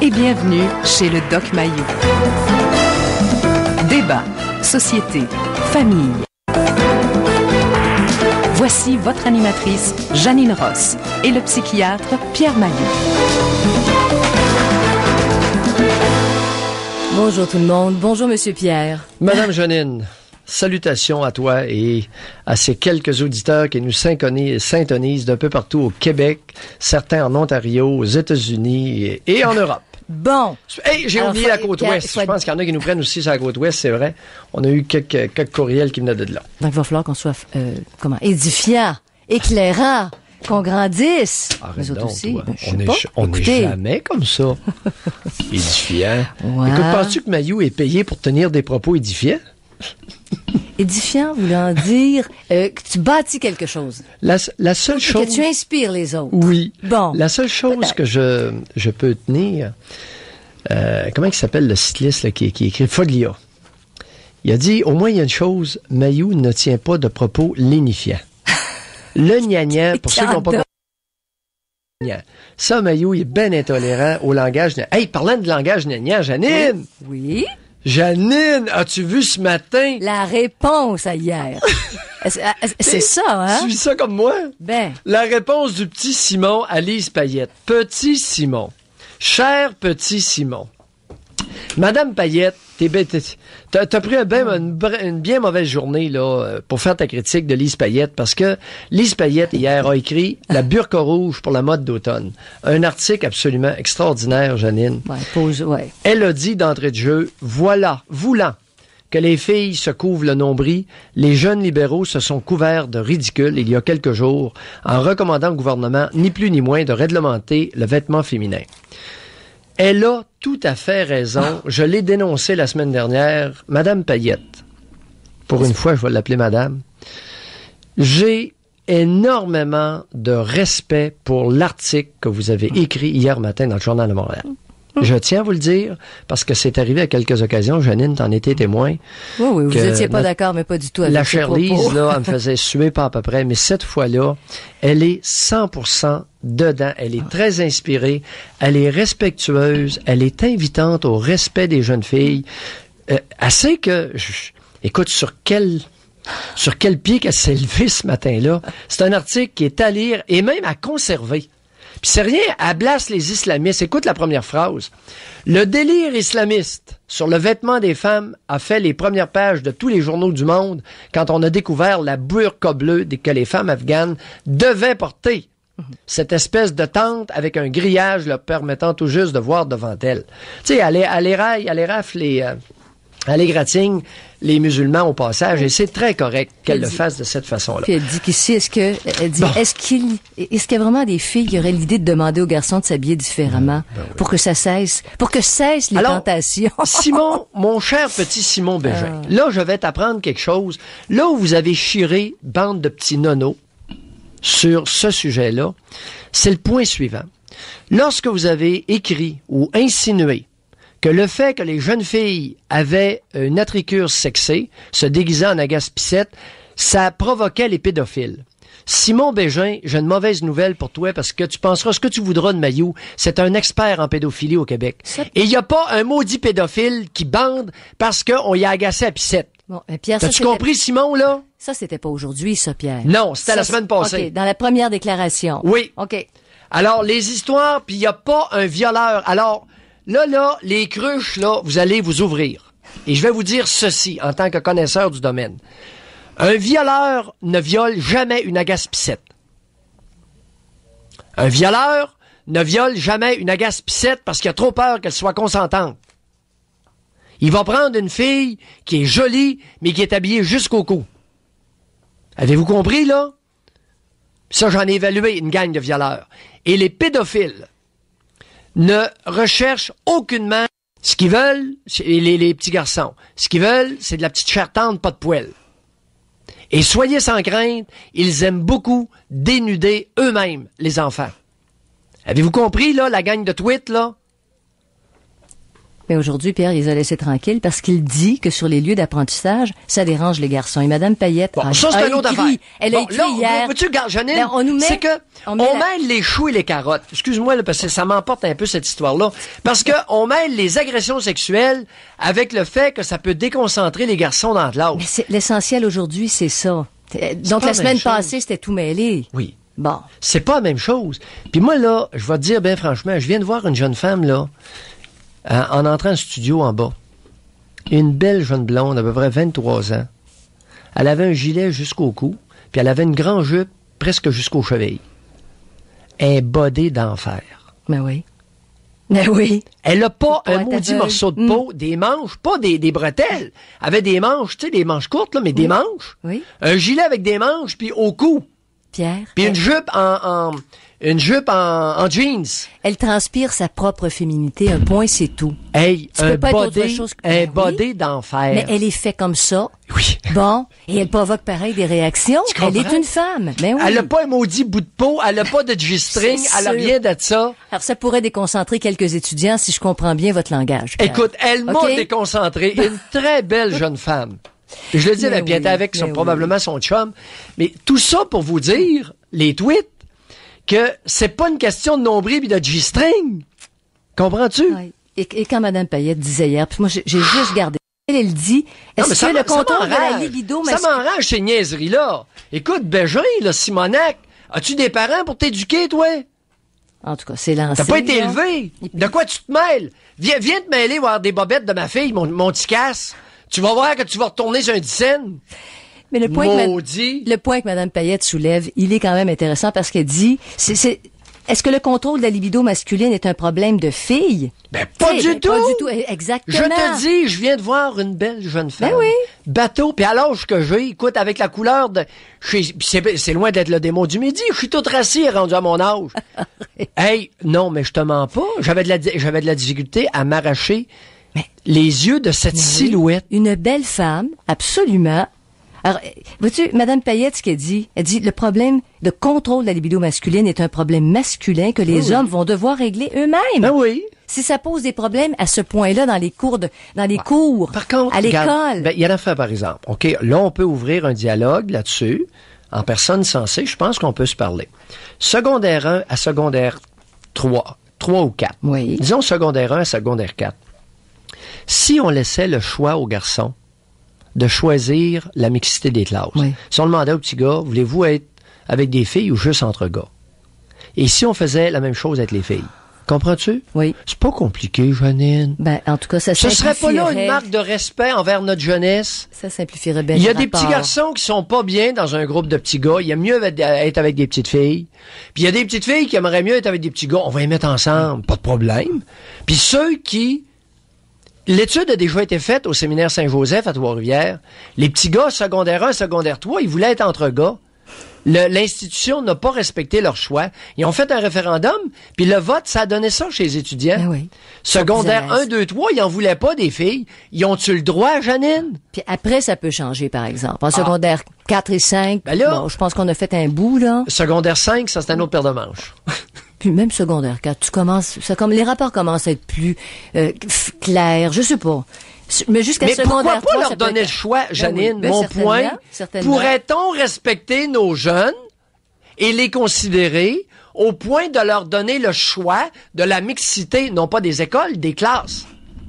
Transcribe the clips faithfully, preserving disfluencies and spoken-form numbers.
et bienvenue chez le Doc Mayou. Débat, société, famille. Voici votre animatrice, Janine Ross, et le psychiatre Pierre Mayou. Bonjour tout le monde. Bonjour Monsieur Pierre. Madame Janine, salutations à toi et à ces quelques auditeurs qui nous syntonisent d'un peu partout au Québec, certains en Ontario, aux États-Unis et, et en Europe. Bon. Hey, j'ai Alors, oublié faut, la côte ouest. faut... Je pense qu'il y en a qui nous prennent aussi sur la côte ouest, c'est vrai. On a eu quelques, quelques courriels qui venaient de là. Donc, il va falloir qu'on soit, euh, comment, édifiant, éclairant, qu'on grandisse. Arrête Nous autres donc, aussi. toi. Ben, je sais on n'est pas. on Écoutez. jamais comme ça. Édifiant. Ouais. Écoute, penses-tu que Mayou est payé pour tenir des propos édifiants? Édifiant voulant dire euh, que tu bâtis quelque chose. La, la seule Et chose... que tu inspires les autres. Oui. Bon. La seule chose Peut-être. que je, je peux tenir... Euh, comment il s'appelle le cycliste là, qui, qui écrit Foglia? Il a dit, au moins il y a une chose, Mayou ne tient pas de propos lénifiants. Le gnagnan, pour ceux qui n'ont pas compris. Ça, Mayou, il est bien intolérant au langage. Hey, parlant de langage gnagnan, Janine! Oui. Janine, as-tu vu ce matin? La réponse à hier. c'est, c'est ça, hein? Tu vis ça comme moi? Ben. La réponse du petit Simon à Lise Payette. Petit Simon. Cher petit Simon. Madame Payette, t'es bête. T'as, t'as pris un ben, une, une bien mauvaise journée là pour faire ta critique de Lise Payette parce que Lise Payette hier a écrit La burqa rouge pour la mode d'automne. Un article absolument extraordinaire, Janine. Ouais, pause, ouais. Elle a dit d'entrée de jeu, voilà, voulant que les filles se couvrent le nombril, les jeunes libéraux se sont couverts de ridicule il y a quelques jours en recommandant au gouvernement, ni plus ni moins, de réglementer le vêtement féminin. Elle a tout à fait raison. Je l'ai dénoncé la semaine dernière. Madame Payette, pour une fois, je vais l'appeler Madame, j'ai énormément de respect pour l'article que vous avez écrit hier matin dans le Journal de Montréal. Je tiens à vous le dire, parce que c'est arrivé à quelques occasions. Janine, t'en étais témoin. Oui, oui, vous n'étiez pas notre, d'accord, mais pas du tout avec la ses chère propos. Lise, là, elle me faisait suer pas à peu près, mais cette fois-là, elle est cent pour cent dedans. Elle est très inspirée, elle est respectueuse, elle est invitante au respect des jeunes filles. Euh, assez que, je, écoute, sur quel... sur quel pied qu'elle s'est levée ce matin-là. C'est un article qui est à lire et même à conserver. Puis c'est rien, elle blasse les islamistes. Écoute la première phrase. Le délire islamiste sur le vêtement des femmes a fait les premières pages de tous les journaux du monde quand on a découvert la burqa bleue que les femmes afghanes devaient porter. Cette espèce de tente avec un grillage leur permettant tout juste de voir devant elles. Tu sais, elle les, elle les raille, elle les rafle les... Euh, elle égratigne les musulmans au passage, et c'est très correct qu'elle Elle le dit, fasse de cette façon-là. Puis elle dit qu'ici, est-ce que, elle dit, Bon. est-ce qu'il, est-ce qu'il y a vraiment des filles qui auraient l'idée de demander aux garçons de s'habiller différemment Ben oui. pour que ça cesse, pour que cessent les Alors, tentations? Simon, mon cher petit Simon Bégin, Ah. là, je vais t'apprendre quelque chose. Là où vous avez chiré, bande de petits nonos, sur ce sujet-là, c'est le point suivant. Lorsque vous avez écrit ou insinué que le fait que les jeunes filles avaient une attricure sexée, se déguisant en agace-pissette, ça provoquait les pédophiles. Simon Bégin, j'ai une mauvaise nouvelle pour toi parce que tu penseras ce que tu voudras de Mayou. C'est un expert en pédophilie au Québec. Ça... Et il n'y a pas un maudit pédophile qui bande parce qu'on y a agacé à pissette. Bon, euh, Pierre, ça, T'as-tu c'était- compris, Simon, là? Ça, c'était pas aujourd'hui, ça, Pierre. Non, c'était Ça, la semaine passée. OK, dans la première déclaration. Oui. OK. Alors, les histoires, puis il n'y a pas un violeur. Alors, là, là, les cruches, là, vous allez vous ouvrir. Et je vais vous dire ceci, en tant que connaisseur du domaine. Un violeur ne viole jamais une agace-pissette. Un violeur ne viole jamais une agace-pissette parce qu'il a trop peur qu'elle soit consentante. Il va prendre une fille qui est jolie, mais qui est habillée jusqu'au cou. Avez-vous compris, là? Ça, j'en ai évalué une gang de violeurs. Et les pédophiles ne recherchent aucunement ce qu'ils veulent, les, les petits garçons. Ce qu'ils veulent, c'est de la petite chair tendre, pas de poêle. Et soyez sans crainte, ils aiment beaucoup dénuder eux-mêmes les enfants. Avez-vous compris, là, la gang de tweets, là? Mais aujourd'hui, Pierre, il les a laissés tranquilles parce qu'il dit que sur les lieux d'apprentissage, ça dérange les garçons. Et Mme Payette Bon, a, ça, c'est a une autre écrit, affaire. elle a Bon, écrit là, hier. Veux-tu, regarde, Janine, Ben, on nous met- c'est que on on, met la- mêle les choux et les carottes. Excuse-moi, là, parce que ça m'emporte un peu cette histoire-là. Parce que on mêle les agressions sexuelles avec le fait que ça peut déconcentrer les garçons dans Mais l'âge. c'est, l'essentiel aujourd'hui, c'est ça. Euh, Donc, pas la la semaine même chose. passée, c'était tout mêlé. Oui. Bon. C'est pas la même chose. Puis moi, là, je vais te dire bien franchement, je viens de voir une jeune femme, là, en, en entrant au studio en bas. Une belle jeune blonde, à peu près vingt-trois ans. Elle avait un gilet jusqu'au cou, puis elle avait une grande jupe presque jusqu'aux chevilles. Un bodé d'enfer. Ben oui. Ben oui. Elle a pas Pour un être maudit aveugle. morceau de peau, des manches, pas des, des bretelles. Elle avait des manches, tu sais, des manches courtes, là, mais des manches. Oui. Un gilet avec des manches, puis au cou. Pierre. Puis elle, une jupe en, en une jupe en, en jeans. elle transpire sa propre féminité. Un point, c'est tout. Hey, Tu un peux pas être bodé, autre chose que- un Ben oui. bodé d'enfer. Mais elle est faite comme ça. Oui. Bon. Et elle provoque pareil des réactions. Tu Elle est comprends? une femme. Ben oui. Elle a pas un maudit bout de peau, elle a pas de G-string, C'est elle a sûr. rien de ça. Alors, ça pourrait déconcentrer quelques étudiants si je comprends bien votre langage. Pierre. Écoute, elle m'a OK? déconcentré. Une très belle jeune femme. Puis je le dis, elle Mais a bien oui, été avec son, mais probablement son chum. Mais tout ça pour vous dire, les tweets, que c'est pas une question de nombril et de G-string. Comprends-tu? Ouais. Et, et quand Mme Payette disait hier, puis moi, j'ai, j'ai juste gardé. Elle, elle dit, Non, est-ce mais ça que le m- ça contrôle de la m'enrage. libido Ça masculine... m'enrage ces niaiseries-là. Écoute, Bégin, là, Simonac, as-tu des parents pour t'éduquer, toi? En tout cas, c'est lancé. T'as pas été là. élevé. De quoi tu te mêles? Viens, viens te mêler voir des bobettes de ma fille, mon, mon petit casse. Tu vas voir que tu vas retourner sur un dixaine. Mais le point, que ma- Maudit. le point que Mme Payette soulève, il est quand même intéressant parce qu'elle dit, c'est, c'est, est-ce que le contrôle de la libido masculine est un problème de fille? Ben, pas T'sais, du ben, tout. Pas du tout, exactement. Je te dis, je viens de voir une belle jeune femme. Ben oui. Bateau, puis à l'âge que j'ai, écoute, avec la couleur de... je suis- C'est, c'est loin d'être le démon du midi, je suis tout rassis rendu à mon âge. Hey, non, mais je te mens pas, j'avais de la, di- j'avais de la difficulté à m'arracher les yeux de cette Oui. silhouette. Une belle femme, absolument. Alors, euh, vois-tu, Mme Payette, ce qu'elle dit, elle dit, le problème de contrôle de la libido masculine est un problème masculin que les Oui. hommes vont devoir régler eux-mêmes. Ben oui. Si ça pose des problèmes à ce point-là dans les cours de, dans les cours, Par contre, à regarde, l'école. ben, il y en a fait, par exemple. OK, là, on peut ouvrir un dialogue là-dessus. En personne sensée, je pense qu'on peut se parler. Secondaire un à secondaire trois, trois ou quatre. Oui. Disons secondaire un à secondaire quatre. Si on laissait le choix aux garçons de choisir la mixité des classes, Oui. si on demandait aux petits gars, voulez-vous être avec des filles ou juste entre gars? Et si on faisait la même chose avec les filles? Comprends-tu? Oui. C'est pas compliqué, Janine. Ben, en tout cas, ça Ce serait pas là une simplifierait- marque de respect envers notre jeunesse? Ça simplifierait bien Il y a le des petits rapport. garçons qui sont pas bien dans un groupe de petits gars. Il y a mieux être avec des petites filles. Puis il y a des petites filles qui aimeraient mieux être avec des petits gars. On va les mettre ensemble. Pas de problème. Puis ceux qui... L'étude a déjà été faite au séminaire Saint-Joseph à Trois-Rivières. Les petits gars, secondaire un, secondaire trois, ils voulaient être entre gars. Le- L'institution n'a pas respecté leur choix. Ils ont fait un référendum, puis le vote, ça a donné ça chez les étudiants. Ben oui. Secondaire Ils en un, deux, trois, ils en voulaient pas des filles. Ils ont-tu le droit, Janine? Puis après, ça peut changer, par exemple. En secondaire quatre et cinq, Ben là- bon, je pense qu'on a fait un bout, là. Secondaire cinq, ça, c'est un autre paire de manches. Puis même secondaire quatre, tu commences, ça comme les rapports commencent à être plus euh, f- clairs, je sais pas. Mais jusqu'à Mais pourquoi secondaire pas trois, leur ça peut donner être- le choix, Ben Janine? oui, ben Mon certainement, point, certainement. pourrait-on respecter nos jeunes et les considérer au point de leur donner le choix de la mixité, non pas des écoles, des classes?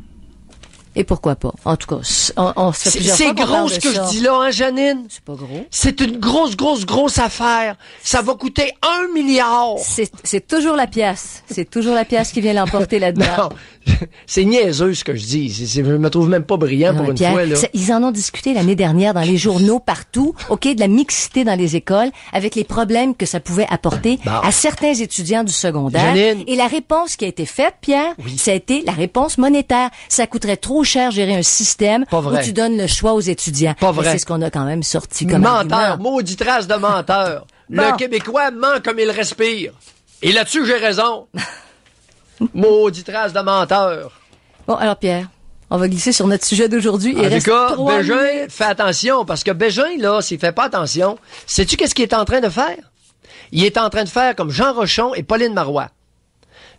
Et pourquoi pas? En tout cas, c- on, on se fait C'est plusieurs c'est fois qu'on gros parle ce de que ça. je dis là, hein, Janine? C'est pas gros. C'est une grosse, grosse, grosse affaire. Ça va coûter un milliard. C'est, c'est toujours la pièce. C'est toujours la pièce qui vient l'emporter là-dedans. Non, c'est niaiseux ce que je dis. C'est- c'est- je me trouve même pas brillant pour Non, une Pierre, fois. Là. ça- ils en ont discuté l'année dernière dans les journaux partout, OK, de la mixité dans les écoles, avec les problèmes que ça pouvait apporter Bon. à certains étudiants du secondaire. Janine. Et la réponse qui a été faite, Pierre, ça a été la réponse monétaire. Ça coûterait trop cher gérer un système Pas vrai. où tu donnes le choix aux étudiants. Pas Mais vrai. C'est ce qu'on a quand même sorti comme Menteur, argument. maudit trace de menteur. Bon. Le Québécois ment comme il respire. Et là-dessus, j'ai raison. Maudit trace de menteur. Bon, alors Pierre, on va glisser sur notre sujet d'aujourd'hui. Il En reste tout cas, trois Bégin, minutes. fais attention, parce que Bégin, là, s'il fait pas attention, sais-tu qu'est-ce qu'il est en train de faire? Il est en train de faire comme Jean Rochon et Pauline Marois.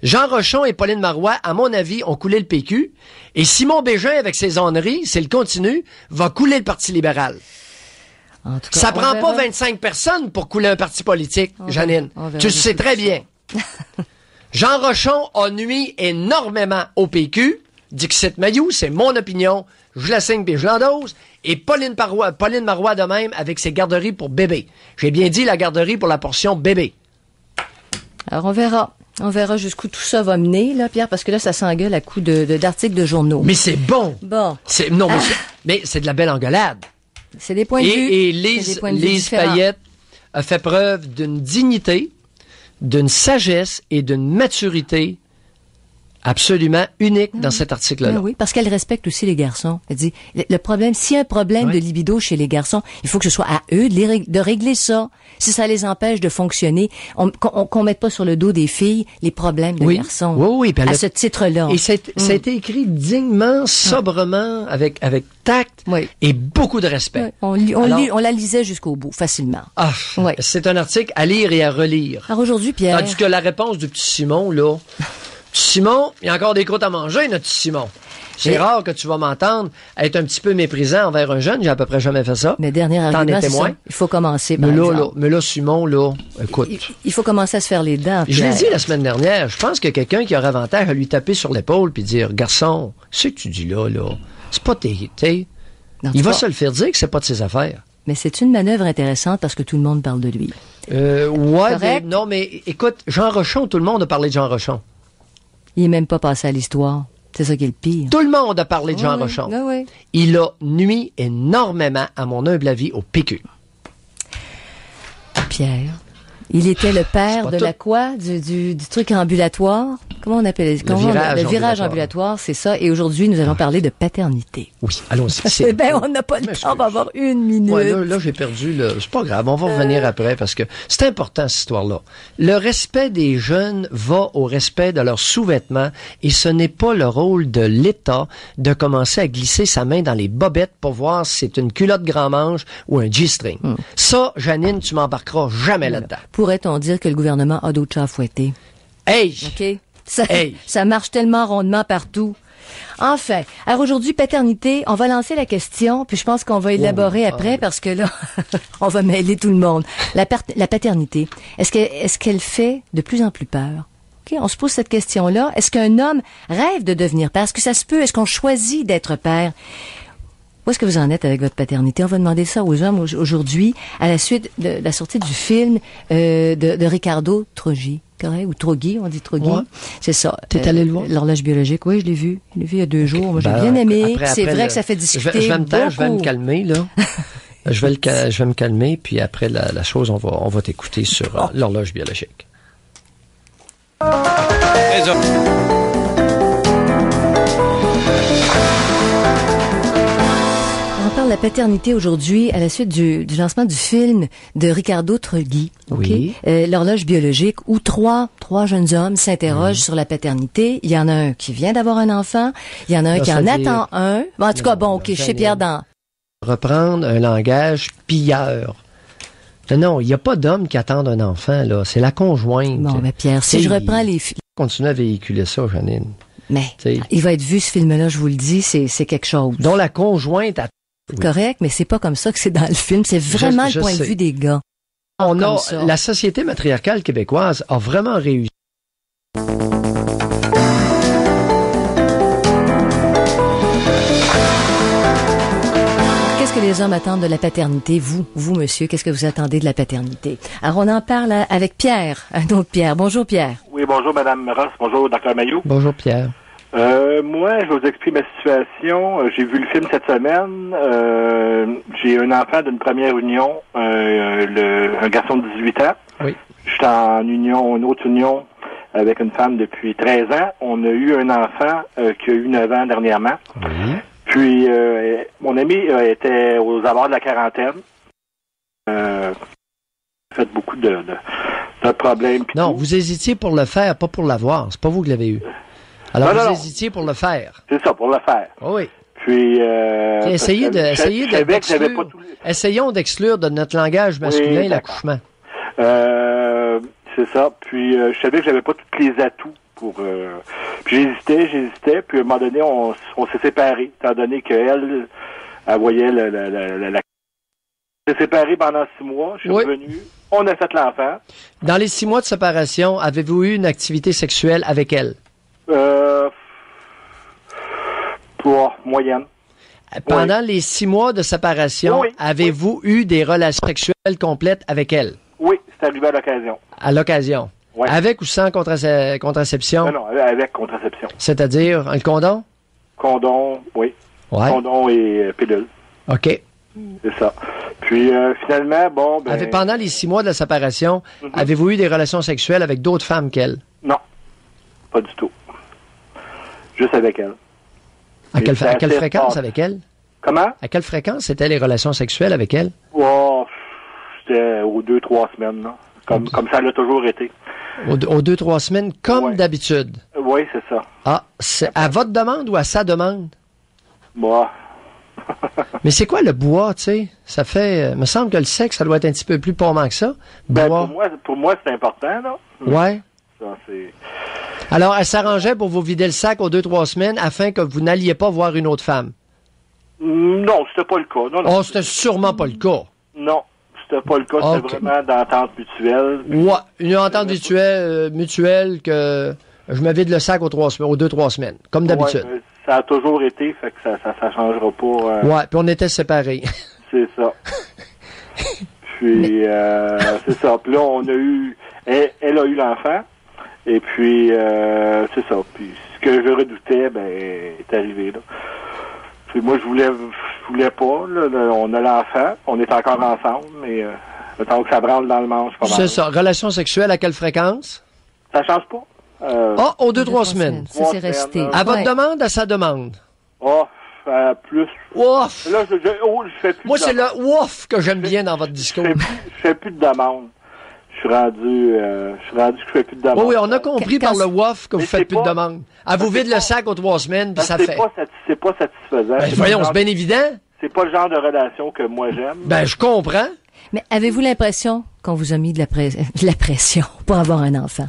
Jean Rochon et Pauline Marois, à mon avis, ont coulé le P Q. Et Simon Bégin, avec ses onneries, s'il continue, va couler le Parti libéral. En tout cas, Ça prend verra. pas vingt-cinq personnes pour couler un parti politique, On Janine. verra. On verra Tu le sais tout très ça. bien. Jean Rochon a nui énormément au P Q. Dixit Mayou, c'est mon opinion. Je la signe puis je l'endose. Et Pauline Marois, Pauline Marois de même avec ses garderies pour bébé. J'ai bien dit la garderie pour la portion bébé. Alors, on verra. On verra jusqu'où tout ça va mener, là, Pierre, parce que là, ça s'engueule à coups de, de, d'articles de journaux. Mais c'est bon. Bon. C'est, non, mais, Ah. c'est, mais c'est de la belle engueulade. C'est des points de Et, vue. et C'est Lise, des points de vue Lise différents. Payette a fait preuve d'une dignité, d'une sagesse et d'une maturité absolument unique dans cet article-là. Ben oui, parce qu'elle respecte aussi les garçons. Elle dit, le, le problème, s'il y a un problème Ouais. de libido chez les garçons, il faut que ce soit à eux de, les rég- de régler ça. Si ça les empêche de fonctionner, on, qu'on, qu'on mette pas sur le dos des filles les problèmes de Oui. garçons. Oui, oui, puis elle à a- ce titre-là. Et c'est- ça a été écrit dignement, sobrement, avec, avec tact Oui. et beaucoup de respect. Ouais, on, lit- on, Alors- lit- on la lisait jusqu'au bout, facilement. Ah, Ouais. c'est un article à lire et à relire. Alors aujourd'hui, Pierre, Tandis que la réponse du petit Simon, là, petit Simon, il y a encore des croûtes à manger, notre petit Simon. C'est Mais- rare que tu vas m'entendre être un petit peu méprisant envers un jeune. J'ai à peu près jamais fait ça. mais dernier T'en argument, es c'est témoin? ça. Il faut commencer par Mais là, là, exemple. mais là, Simon, là, écoute. Il, il faut commencer à se faire les dents. Je l'ai Pierre. dit la semaine dernière, je pense qu'il y a quelqu'un qui aurait avantage à lui taper sur l'épaule puis dire, garçon, ce que tu dis là, là, c'est pas tes, t'sais, En il tout va cas, se le faire dire que c'est pas de ses affaires. Mais c'est une manœuvre intéressante parce que tout le monde parle de lui. Euh, ouais, Correct. mais, non, mais écoute, Jean Rochon, tout le monde a parlé de Jean Rochon. Il est même pas passé à l'histoire. C'est ça qui est le pire. Tout le monde a parlé de Jean Oui, Rochon. oui, oui. Il a nui énormément, à mon humble avis, au P Q. Pierre. Il était le père pas de tout. la quoi? Du, du, du truc ambulatoire? Comment on appelle comment on- virage Le virage ambulatoire. ambulatoire, c'est ça. Et aujourd'hui, nous allons parler de paternité. Oui, allons-y. Eh C'est- ben, on n'a pas le Je temps, on va avoir une minute. Ouais, là, là, j'ai perdu le. C'est pas grave, on va revenir après parce que c'est important cette histoire-là. Le respect des jeunes va au respect de leurs sous-vêtements et ce n'est pas le rôle de l'État de commencer à glisser sa main dans les bobettes pour voir si c'est une culotte grand manche ou un G-string. Ça, Janine, tu m'embarqueras jamais là-dedans. Pourrait-on dire que le gouvernement a d'autres chats à fouetter? Hey! OK? Ça, Hey. ça marche tellement rondement partout. Enfin, alors aujourd'hui, paternité, on va lancer la question, puis je pense qu'on va élaborer après parce que là, on va mêler tout le monde. La, part- la paternité, est-ce que, est-ce qu'elle fait de plus en plus peur? OK, on se pose cette question-là. Est-ce qu'un homme rêve de devenir père? Est-ce que ça se peut? Est-ce qu'on choisit d'être père? Où est-ce que vous en êtes avec votre paternité? On va demander ça aux hommes au- aujourd'hui, à la suite de la sortie du film euh, de, de Ricardo Troggi. Correct? Ou Troggi, on dit Troggi. Ouais. C'est ça. T'es allé le voir? L'horloge biologique, oui, je l'ai vu. Je l'ai vu il y a deux jours. Moi, j'ai Ben, bien aimé. après- C'est après vrai le- que ça fait Je discuter vais, je vais me taire, je vais me beaucoup. calmer, là. je, vais le, ca- je vais me calmer, puis après la, la chose, on va, on va t'écouter sur euh, l'horloge biologique. On parle de la paternité aujourd'hui à la suite du, du lancement du film de Ricardo Troggi. OK? Oui. Euh, L'horloge biologique où trois, trois jeunes hommes s'interrogent sur la paternité. Il y en a un qui vient d'avoir un enfant. Il y en a un Là, qui ça en dit- attend un. Bon, en tout cas, bon, OK, non, chez jamais. Pierre dans... Reprendre un langage pilleur. Non, non, il n'y a pas d'homme qui attend un enfant, là. C'est la conjointe. Bon, ben Pierre, si T'sais, je reprends les... fi- Continue à véhiculer ça, Janine. Mais, T'sais. il va être vu, ce film-là, je vous le dis, c'est c'est quelque chose. Dont la conjointe a... Oui. Correct, mais c'est pas comme ça que c'est dans le film. C'est vraiment je le point sais. de vue des gars. On Comme a, ça. la société matriarcale québécoise a vraiment réussi. Qu'est-ce que les hommes attendent de la paternité? Vous, vous, monsieur, qu'est-ce que vous attendez de la paternité? Alors, on en parle à- avec Pierre, un autre Pierre. Bonjour, Pierre. Oui, bonjour, Madame Ross. Bonjour, Docteur Mayou. Bonjour, Pierre. Euh, moi, je vais vous expliquer ma situation. Euh, J'ai vu le film cette semaine. Euh, j'ai un enfant d'une première union, euh, le, un garçon de dix-huit ans. Oui. Je suis en union, une autre union avec une femme depuis treize ans. On a eu un enfant euh, qui a eu neuf ans dernièrement. Oui. Puis, euh, mon ami euh, était aux abords de la quarantaine. Euh, fait beaucoup de, de, de problèmes. pis Non, tout. vous hésitiez pour le faire, pas pour l'avoir. C'est pas vous qui l'avez eu. Alors, Non, vous non, non. hésitiez pour le faire. C'est ça, pour le faire. Oh oui. Puis, euh, Puis essayez parce de, que je- essayez je de- savais que j'avais d'exclure- pas tout- Essayons d'exclure de notre langage masculin Oui, d'accord. l'accouchement. Euh, c'est ça. Puis, euh, je savais que j'avais pas tous les atouts pour... Euh, puis j'hésitais, j'hésitais, puis à un moment donné, on, on s'est séparés, étant donné qu'elle, elle voyait la... la, la, la, la... On s'est séparés pendant six mois, je suis oui. revenu, on a fait l'enfant. Dans les six mois de séparation, avez-vous eu une activité sexuelle avec elle? Euh... Pour moyenne. Pendant oui. les six mois de séparation, oui, avez-vous oui. eu des relations sexuelles complètes avec elle? Oui, c'est arrivé à l'occasion. À l'occasion? Oui. Avec ou sans contrace- contraception? Non, non, avec contraception. C'est-à-dire un condom? Condom, oui. Ouais. Condom et euh, pilule. OK. C'est ça. Puis euh, finalement, bon, ben... Avez, pendant les six mois de la séparation, mm-hmm. avez-vous eu des relations sexuelles avec d'autres femmes qu'elle? Non. Pas du tout. Juste avec elle. À quelle, à quelle fréquence fort. avec elle? Comment? À quelle fréquence étaient les relations sexuelles avec elle? Oh, c'était aux deux, trois semaines, là. Comme, comme ça l'a toujours été. Aux, aux deux, trois semaines, comme ouais. d'habitude? Oui, c'est ça. Ah, c'est à votre demande ou à sa demande? Moi. Mais c'est quoi le bois, tu sais? Ça fait... me semble que le sexe, ça doit être un petit peu plus pommant que ça. Ben, pour moi, pour moi c'est important, là. Ouais. Ça, c'est... Alors, elle s'arrangeait pour vous vider le sac aux deux, trois semaines afin que vous n'alliez pas voir une autre femme? Non, c'était pas le cas. Non, non. Oh, c'était sûrement pas le cas. Non, c'était pas le cas. C'était okay. Vraiment d'entente mutuelle. Ouais, une entente mutuelle, euh, mutuelle que je me vide le sac aux, trois, aux deux, trois semaines, comme d'habitude. Ouais, ça a toujours été, fait que ça, ça, ça changera pas. Euh... Ouais, puis on était séparés. C'est ça. Puis, euh, c'est ça. Puis là, on a eu... Elle, elle a eu l'enfant. Et puis, euh, c'est ça. Puis, ce que je redoutais, ben, est arrivé, là. Puis moi, je voulais, je voulais pas, là. On a l'enfant. On est encore ensemble, mais, euh, le temps que ça branle dans le manche, pas mal. C'est ça. Relation sexuelle à quelle fréquence? Ça change pas. Euh, ah, aux deux, trois semaines. Ça, c'est resté. À votre ouais. demande, à sa demande? Oh, euh, plus. Ouf! Là, je, je, oh, je fais plus moi, de c'est le ouf que j'aime bien dans votre discours. Je fais plus, je fais plus de demande. Je suis rendu, euh, je suis rendu que je fais plus de demande. Oui, oui, on a compris Quand par le wouf que vous faites plus pas, de demande. À vous vide le sac aux trois semaines, puis ça fait. Pas, c'est pas satisfaisant. Ben, voyons, c'est bien évident. C'est pas le genre de relation que moi j'aime. Ben, je comprends. Mais avez-vous l'impression qu'on vous a mis de la, pré- de la pression pour avoir un enfant?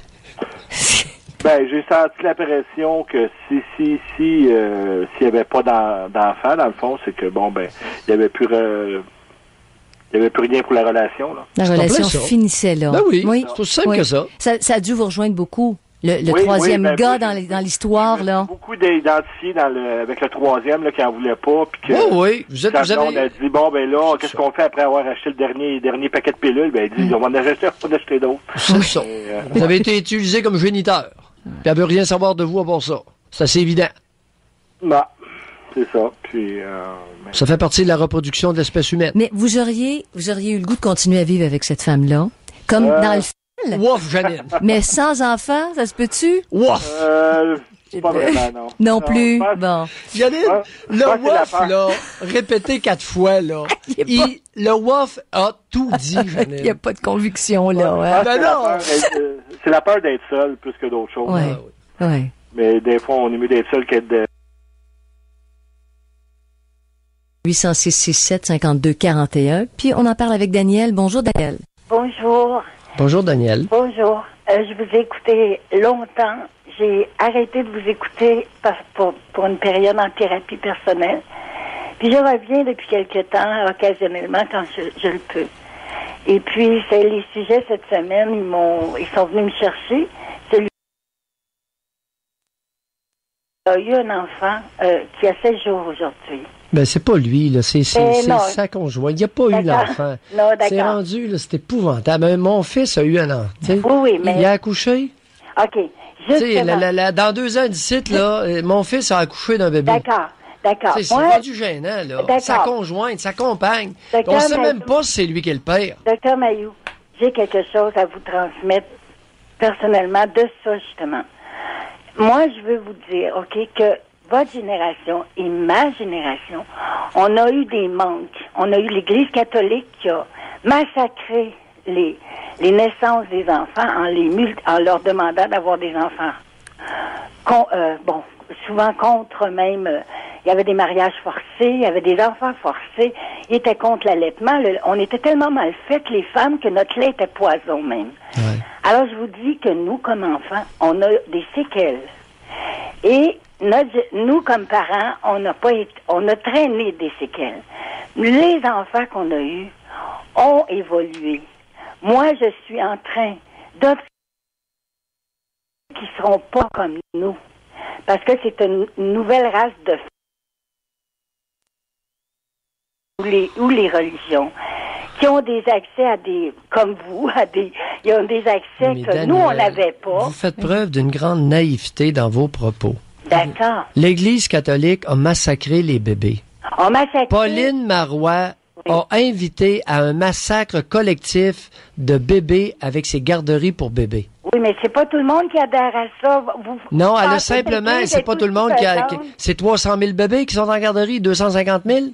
Ben, j'ai senti la pression que si, si, si, euh, s'il y avait pas d'enfant, dans le fond, c'est que, bon, ben, il y avait plus, euh, il y avait plus rien pour la relation, là. La relation finissait là. Ben oui, oui. c'est aussi simple oui. que ça. ça. Ça a dû vous rejoindre beaucoup. Le, le oui, troisième oui, ben, gars moi, dans, dans l'histoire, là. Beaucoup d'identifiés dans le, avec le troisième, là, qui en voulait pas, puis que. Oui, oui. Vous êtes, vous avez... On a dit, bon, ben là, qu'est-ce qu'on fait après avoir acheté le dernier, dernier paquet de pilules? Ben, il dit, mm. on va en acheter, on va en acheter d'autres. C'est ça. Et, euh... Vous avez été utilisé comme géniteur. Puis elle veut rien savoir de vous à part ça. C'est assez évident. Bah, c'est ça. Puis, euh, mais... Ça fait partie de la reproduction de l'espèce humaine. Mais vous auriez, vous auriez eu le goût de continuer à vivre avec cette femme-là, comme euh... dans le film. Wouf, Janine. Mais sans enfant, ça se peut-tu? Wouf. Euh, pas vraiment, non. Non plus. Non, bon. Janine, ouais, le wouf, là, répété quatre fois, là. il, il, le wouf a tout dit, Janine. Il n'y a pas de conviction, là. Ouais, ouais. Ben non. C'est la peur d'être seul plus que d'autres choses. Ouais. Ah, oui. Ouais. Mais des fois, on est mieux d'être seul qu'être de... huit cent six soixante-sept cinquante-deux quarante et un. Puis on en parle avec Daniel. Bonjour, Daniel. Bonjour. Bonjour, Daniel. Bonjour. Euh, je vous ai écouté longtemps. J'ai arrêté de vous écouter pour, pour, pour une période en thérapie personnelle. Puis je reviens depuis quelque temps, occasionnellement, quand je, je le peux. Et puis, c'est les sujets cette semaine, ils m'ont, ils sont venus me chercher. Celui a eu un enfant euh, qui a sept jours aujourd'hui. Ben, c'est pas lui, là. C'est, c'est, c'est sa conjointe. Il n'y a pas d'accord. eu l'enfant. Non, d'accord. C'est rendu, là. C'est épouvantable. Mais mon fils a eu un enfant. Oui, oui, mais. Il a accouché. OK. Justement. La, la, la, dans deux ans d'ici, là, mon fils a accouché d'un bébé. D'accord. D'accord. C'est ouais. rendu gênant, là. D'accord. Sa conjointe, sa compagne. On ne sait même pas si c'est lui qui est le père. Docteur Mailloux, j'ai quelque chose à vous transmettre personnellement de ça, justement. Moi, je veux vous dire, OK, que votre génération et ma génération, on a eu des manques. On a eu l'Église catholique qui a massacré les, les naissances des enfants en, les, en leur demandant d'avoir des enfants. Con, euh, bon, souvent contre même... Euh, il y avait des mariages forcés, il y avait des enfants forcés. Ils étaient contre l'allaitement. Le, on était tellement mal faites, les femmes, que notre lait était poison même. Ouais. Alors, je vous dis que nous, comme enfants, on a des séquelles. Et notre, nous, comme parents, on n'a pas été, on a traîné des séquelles. Les enfants qu'on a eus ont évolué. Moi, je suis en train d'autres qui seront pas comme nous. Parce que c'est une nouvelle race de ou les, ou les religions qui ont des accès à des, comme vous, à des, ils ont des accès Mais que Daniel, nous, on n'avait pas. Vous faites preuve d'une grande naïveté dans vos propos. D'accord. L'Église catholique a massacré les bébés. On massacre. Pauline Marois Oui. a invité à un massacre collectif de bébés avec ses garderies pour bébés. Oui, mais c'est pas tout le monde qui adhère à ça. Vous, Non, elle a pensez que simplement, l'Église c'est est pas tout le monde qui a, qui- faisante? c'est trois cent mille bébés qui sont en garderie, deux cent cinquante mille.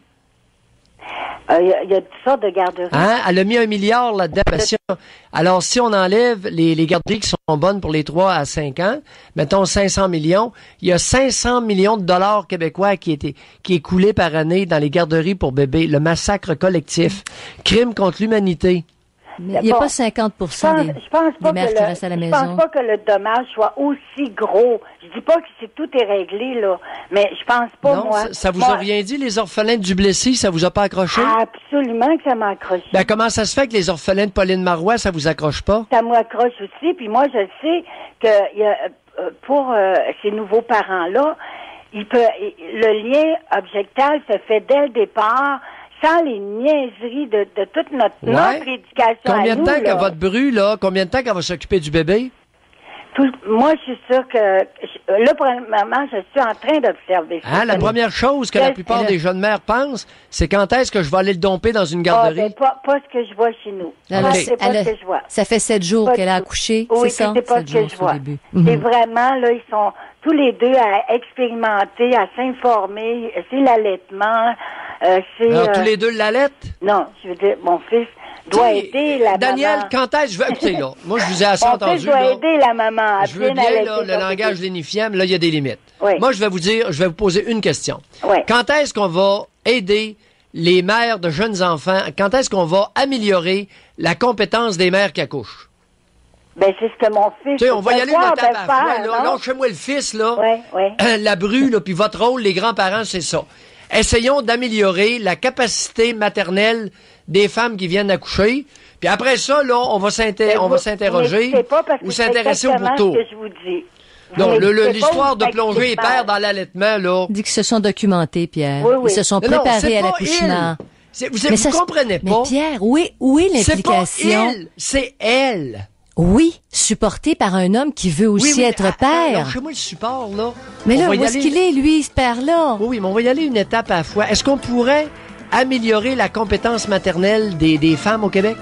Il euh, y, y a toutes sortes de garderies. Hein? Elle a mis un milliard là-dedans. Ben, si on- alors, si on enlève les, les garderies qui sont bonnes pour les trois à cinq ans, mettons cinq cents millions, il y a cinq cents millions de dollars québécois qui étaient, qui est coulé par année dans les garderies pour bébés. Le massacre collectif. Crime contre l'humanité. Mais il n'y a Bon, pas cinquante pour Je cent pense, des, je pense pas des mères que qui le, restent à la je maison. pense pas que le dommage soit aussi gros. Je dis pas que c'est tout est réglé là, mais je pense pas non, moi. ça, ça vous Moi, a rien dit, les orphelins de Duplessis, ça vous a pas accroché? Absolument que ça m'accroche. Ben, comment ça se fait que les orphelins de Pauline Marois, ça vous accroche pas? Ça m'accroche aussi. Puis moi, je sais que y a, euh, pour euh, ces nouveaux parents-là, il peut, le lien objectal se fait dès le départ, sans les niaiseries de, de toute notre, Ouais. notre éducation Combien à de nous, temps que là. votre bru, là, combien de temps qu'elle va s'occuper du bébé? Tout- moi, je suis sûre que... je- là, pour le moment, je suis en train d'observer ça. Hein, la première chose que la Quel- plupart elle- des jeunes mères pensent, c'est quand est-ce que je vais aller le domper dans une Ah, garderie? ben, pas, pas ce que je vois chez nous. Elle Ça, a- c'est pas elle a- ce que je vois. Ça fait sept jours Pas qu'elle a du tout. accouché, Oui, c'est ça? c'est pas Sept ce que jours je au vois. début. C'est Mhm. vraiment, là, ils sont tous les deux à expérimenter, à s'informer. C'est l'allaitement. Euh, c'est... Alors, euh, tous les deux l'allaitent? Non, je veux dire, mon fils doit Tu sais, aider la Daniel, maman. quand est-ce que je veux... Écoutez, là, moi, je vous ai assez Mon entendu, fils doit là. aider la maman à Je veux bien, allaiter là, le son langage bébé. lénifiant, mais là, il y a des limites. Oui. Moi, je vais vous dire, je vais vous poser une question. Oui. Quand est-ce qu'on va aider les mères de jeunes enfants? Quand est-ce qu'on va améliorer la compétence des mères qui accouchent? Ben, c'est ce que mon fils... Tu sais, on va y aller une devoir étape de à la fois, faire, là. non? Lâchez-moi le fils, là. Ouais, ouais. La bru, là, puis votre rôle, les grands-parents, c'est ça. Essayons d'améliorer la capacité maternelle des femmes qui viennent accoucher. Puis après ça, là, on va s'inter- Ben, on vous- va s'interroger vous n'écoutez pas parce que ou c'est s'intéresser au exactement pourtour. ce que je vous dis. Vous Non, le- le- n'écoutez pas l'histoire ou de vous plonger les m'expliquez pères mal. dans l'allaitement, là. Dit qu'ils se sont documentés, Pierre. Oui, oui. Ils se sont Non, non, préparés c'est à pas l'accouchement. il. C'est- Vous, Mais vous ça se- comprenez Mais pas. Pierre, où est, où est C'est pas l'implication? il, c'est elle. Oui, supporté par un homme qui veut aussi Oui, oui, être ah, ah, père. Lâchez-moi le support, là. Mais On là, va où y est-ce aller- qu'il est, lui, ce père-là? Oui, oui, mais on va y aller une étape à la fois. Est-ce qu'on pourrait améliorer la compétence maternelle des, des femmes au Québec?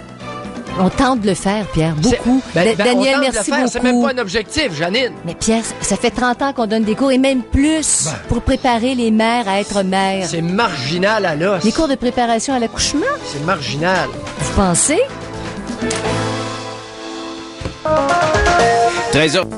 On tente de le faire, Pierre, C'est- beaucoup. Ben, Da- ben, on Daniel, tente de le merci faire, beaucoup. C'est même pas un objectif, Janine. Mais Pierre, ça fait trente ans qu'on donne des cours, et même plus, Ben. pour préparer les mères à être mères. C'est marginal à l'os. Les cours de préparation à l'accouchement, C'est marginal. vous pensez? treize heures.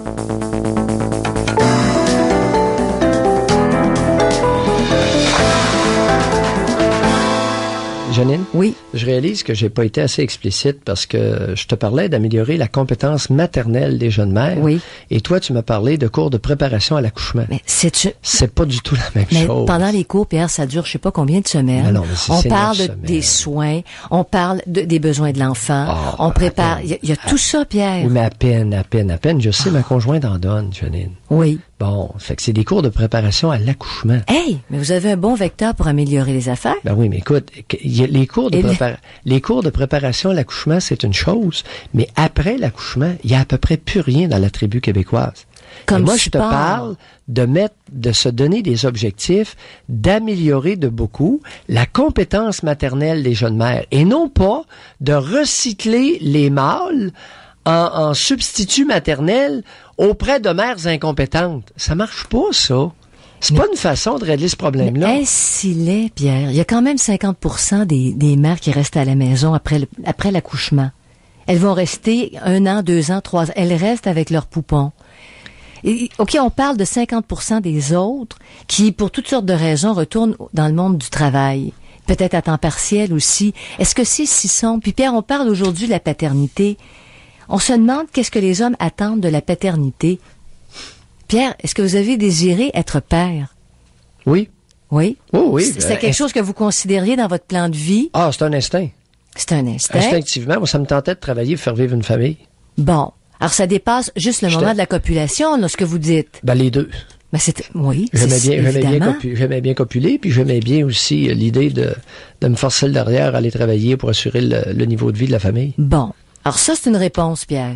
Janine? Oui. Je réalise que j'ai pas été assez explicite parce que je te parlais d'améliorer la compétence maternelle des jeunes mères. Oui. Et toi, tu m'as parlé de cours de préparation à l'accouchement. Mais c'est C'est pas du tout la même mais chose. pendant les cours, Pierre, ça dure je sais pas combien de semaines. Mais non, mais c'est- on c'est parle neuf de- semaines. des soins, on parle de- des besoins de l'enfant, Ah, on prépare. attends. Il y, a- il y a tout ça, Pierre. Oui, mais à peine, à peine, à peine. Je sais, ma conjointe en donne, Janine. Oui. Bon, fait que c'est des cours de préparation à l'accouchement. Hey, mais vous avez un bon vecteur pour améliorer les affaires. Ben oui, mais écoute, que- y a- les cours de Et les- prépa- les cours de préparation à l'accouchement, c'est une chose, mais après l'accouchement, il y a à peu près plus rien dans la tribu québécoise. Comme Et moi, je te support. parle de mettre, de se donner des objectifs, d'améliorer de beaucoup la compétence maternelle des jeunes mères, et non pas de recycler les mâles en, en substitut maternel auprès de mères incompétentes. Ça marche pas, ça. C'est pas une façon de régler ce problème-là. Mais est-ce qu'il est, Pierre? Il y a quand même cinquante pour cent des, des mères qui restent à la maison après, le- après l'accouchement. Elles vont rester un an, deux ans, trois ans. Elles restent avec leurs poupons. Et, OK, on parle de cinquante pour cent des autres qui, pour toutes sortes de raisons, retournent dans le monde du travail. Peut-être à temps partiel aussi. Est-ce que c'est si sombre? Puis Pierre, on parle aujourd'hui de la paternité. On se demande qu'est-ce que les hommes attendent de la paternité. Pierre, est-ce que vous avez désiré être père? Oui. Oui? Oh, oui. C'est, c'est quelque chose que vous considériez dans votre plan de vie? Ah, c'est un instinct. C'est un instinct. Instinctivement, moi, ça me tentait de travailler pour faire vivre une famille. Bon. Alors, ça dépasse juste le J'étais... moment de la copulation, là, ce que vous dites. Ben, les deux. Ben, c'est, oui. J'aimais c'est, bien, j'aimais bien, évidemment. copu, j'aimais bien copuler, puis j'aimais bien aussi l'idée de, de me forcer le derrière à aller travailler pour assurer le, le niveau de vie de la famille. Bon. Alors, ça, c'est une réponse, Pierre.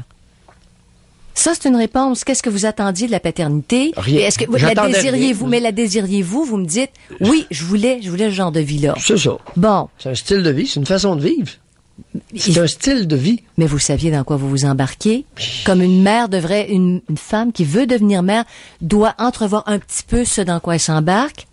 Ça, c'est une réponse. Qu'est-ce que vous attendiez de la paternité? Rien. Et est-ce que vous la J'attendais désiriez-vous? rien. Mais la désiriez-vous? Vous me dites, oui, je voulais, je voulais ce genre de vie-là. C'est ça. Bon. C'est un style de vie, c'est une façon de vivre. C'est Il- un style de vie. Mais vous saviez dans quoi vous vous embarquez? Comme une mère devrait, une, une femme qui veut devenir mère doit entrevoir un petit peu ce dans quoi elle s'embarque?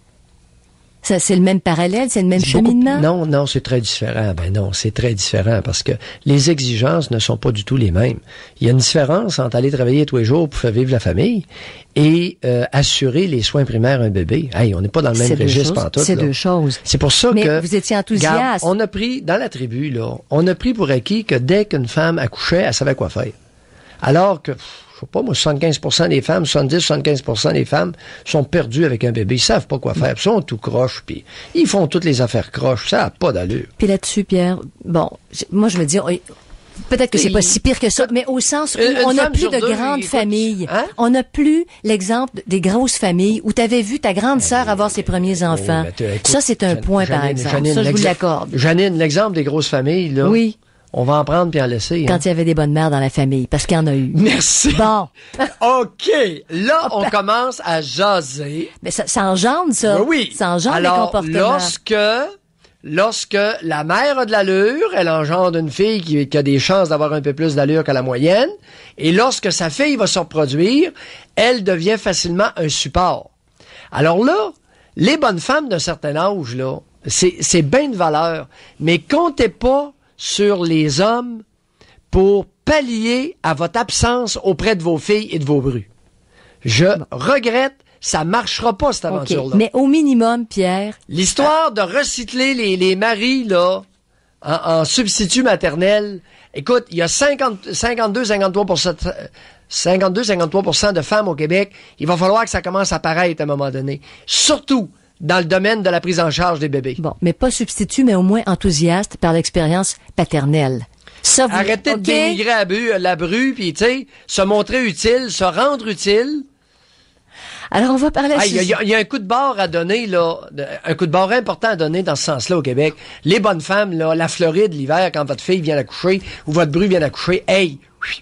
Ça, c'est le même parallèle, c'est le même C'est beaucoup- cheminement? Non, non, c'est très différent. Ben non, c'est très différent parce que les exigences ne sont pas du tout les mêmes. Il y a une différence entre aller travailler tous les jours pour faire vivre la famille et euh, assurer les soins primaires à un bébé. Hey, on n'est pas dans le même C'est deux registre choses. pantoute. C'est là. deux choses. C'est pour ça Mais que... vous étiez enthousiaste. Regarde, on a pris, dans la tribu, là, on a pris pour acquis que dès qu'une femme accouchait, elle savait quoi faire. Alors que, pff, je sais pas, moi, soixante-quinze pour cent des femmes, soixante-dix à soixante-quinze pour cent des femmes sont perdues avec un bébé. Ils savent pas quoi faire. Ils sont tout croches, puis ils font toutes les affaires croches. Ça n'a pas d'allure. Puis là-dessus, Pierre, bon, j- moi je me dis, on- peut-être que c'est Et- pas si pire que ça, mais au sens où Une- une on n'a femme plus sur de deux, grandes écoute, familles. hein? On n'a plus l'exemple des grosses familles où tu avais vu ta grande sœur avoir ses premiers enfants. Oh, mais t'as- écoute, ça, c'est un Jan- point, par Janine, exemple. Janine, ça, je vous l'exemple- l'accorde. Janine, l'exemple des grosses familles, là. Oui, On va en prendre puis en laisser. quand hein. il y avait des bonnes mères dans la famille, parce qu'il y en a eu. Merci. Bon, OK. Là, on commence à jaser. mais ça, ça engendre, ça. Oui, oui. Ça engendre Alors, les comportements. lorsque, lorsque la mère a de l'allure, elle engendre une fille qui, qui a des chances d'avoir un peu plus d'allure que la moyenne. Et lorsque sa fille va se reproduire, elle devient facilement un support. Alors là, les bonnes femmes d'un certain âge, là, c'est, c'est bien de valeur. Mais comptez pas sur les hommes pour pallier à votre absence auprès de vos filles et de vos brus. Je regrette, ça marchera pas, cette OK. aventure-là. Mais au minimum, Pierre, L'histoire de recycler les, les maris, là, en, en substitut maternel, écoute, il y a cinquante, cinquante-deux à cinquante-trois pour cent, cinquante-deux à cinquante-trois pour cent de femmes au Québec. Il va falloir que ça commence à apparaître à un moment donné. Surtout dans le domaine de la prise en charge des bébés. bon, mais pas substitut, mais au moins enthousiaste par l'expérience paternelle. Ça, vous, Arrêtez OK? de dénigrer la bru, la bru, puis tu sais, se montrer utile, se rendre utile. Alors, on va parler Ah, Il y, a- il y a- il y a un coup de barre à donner, là, de- un coup de barre important à donner dans ce sens-là au Québec. Les bonnes femmes, là, la Floride, l'hiver, quand votre fille vient d'accoucher, ou votre bru vient d'accoucher, hey,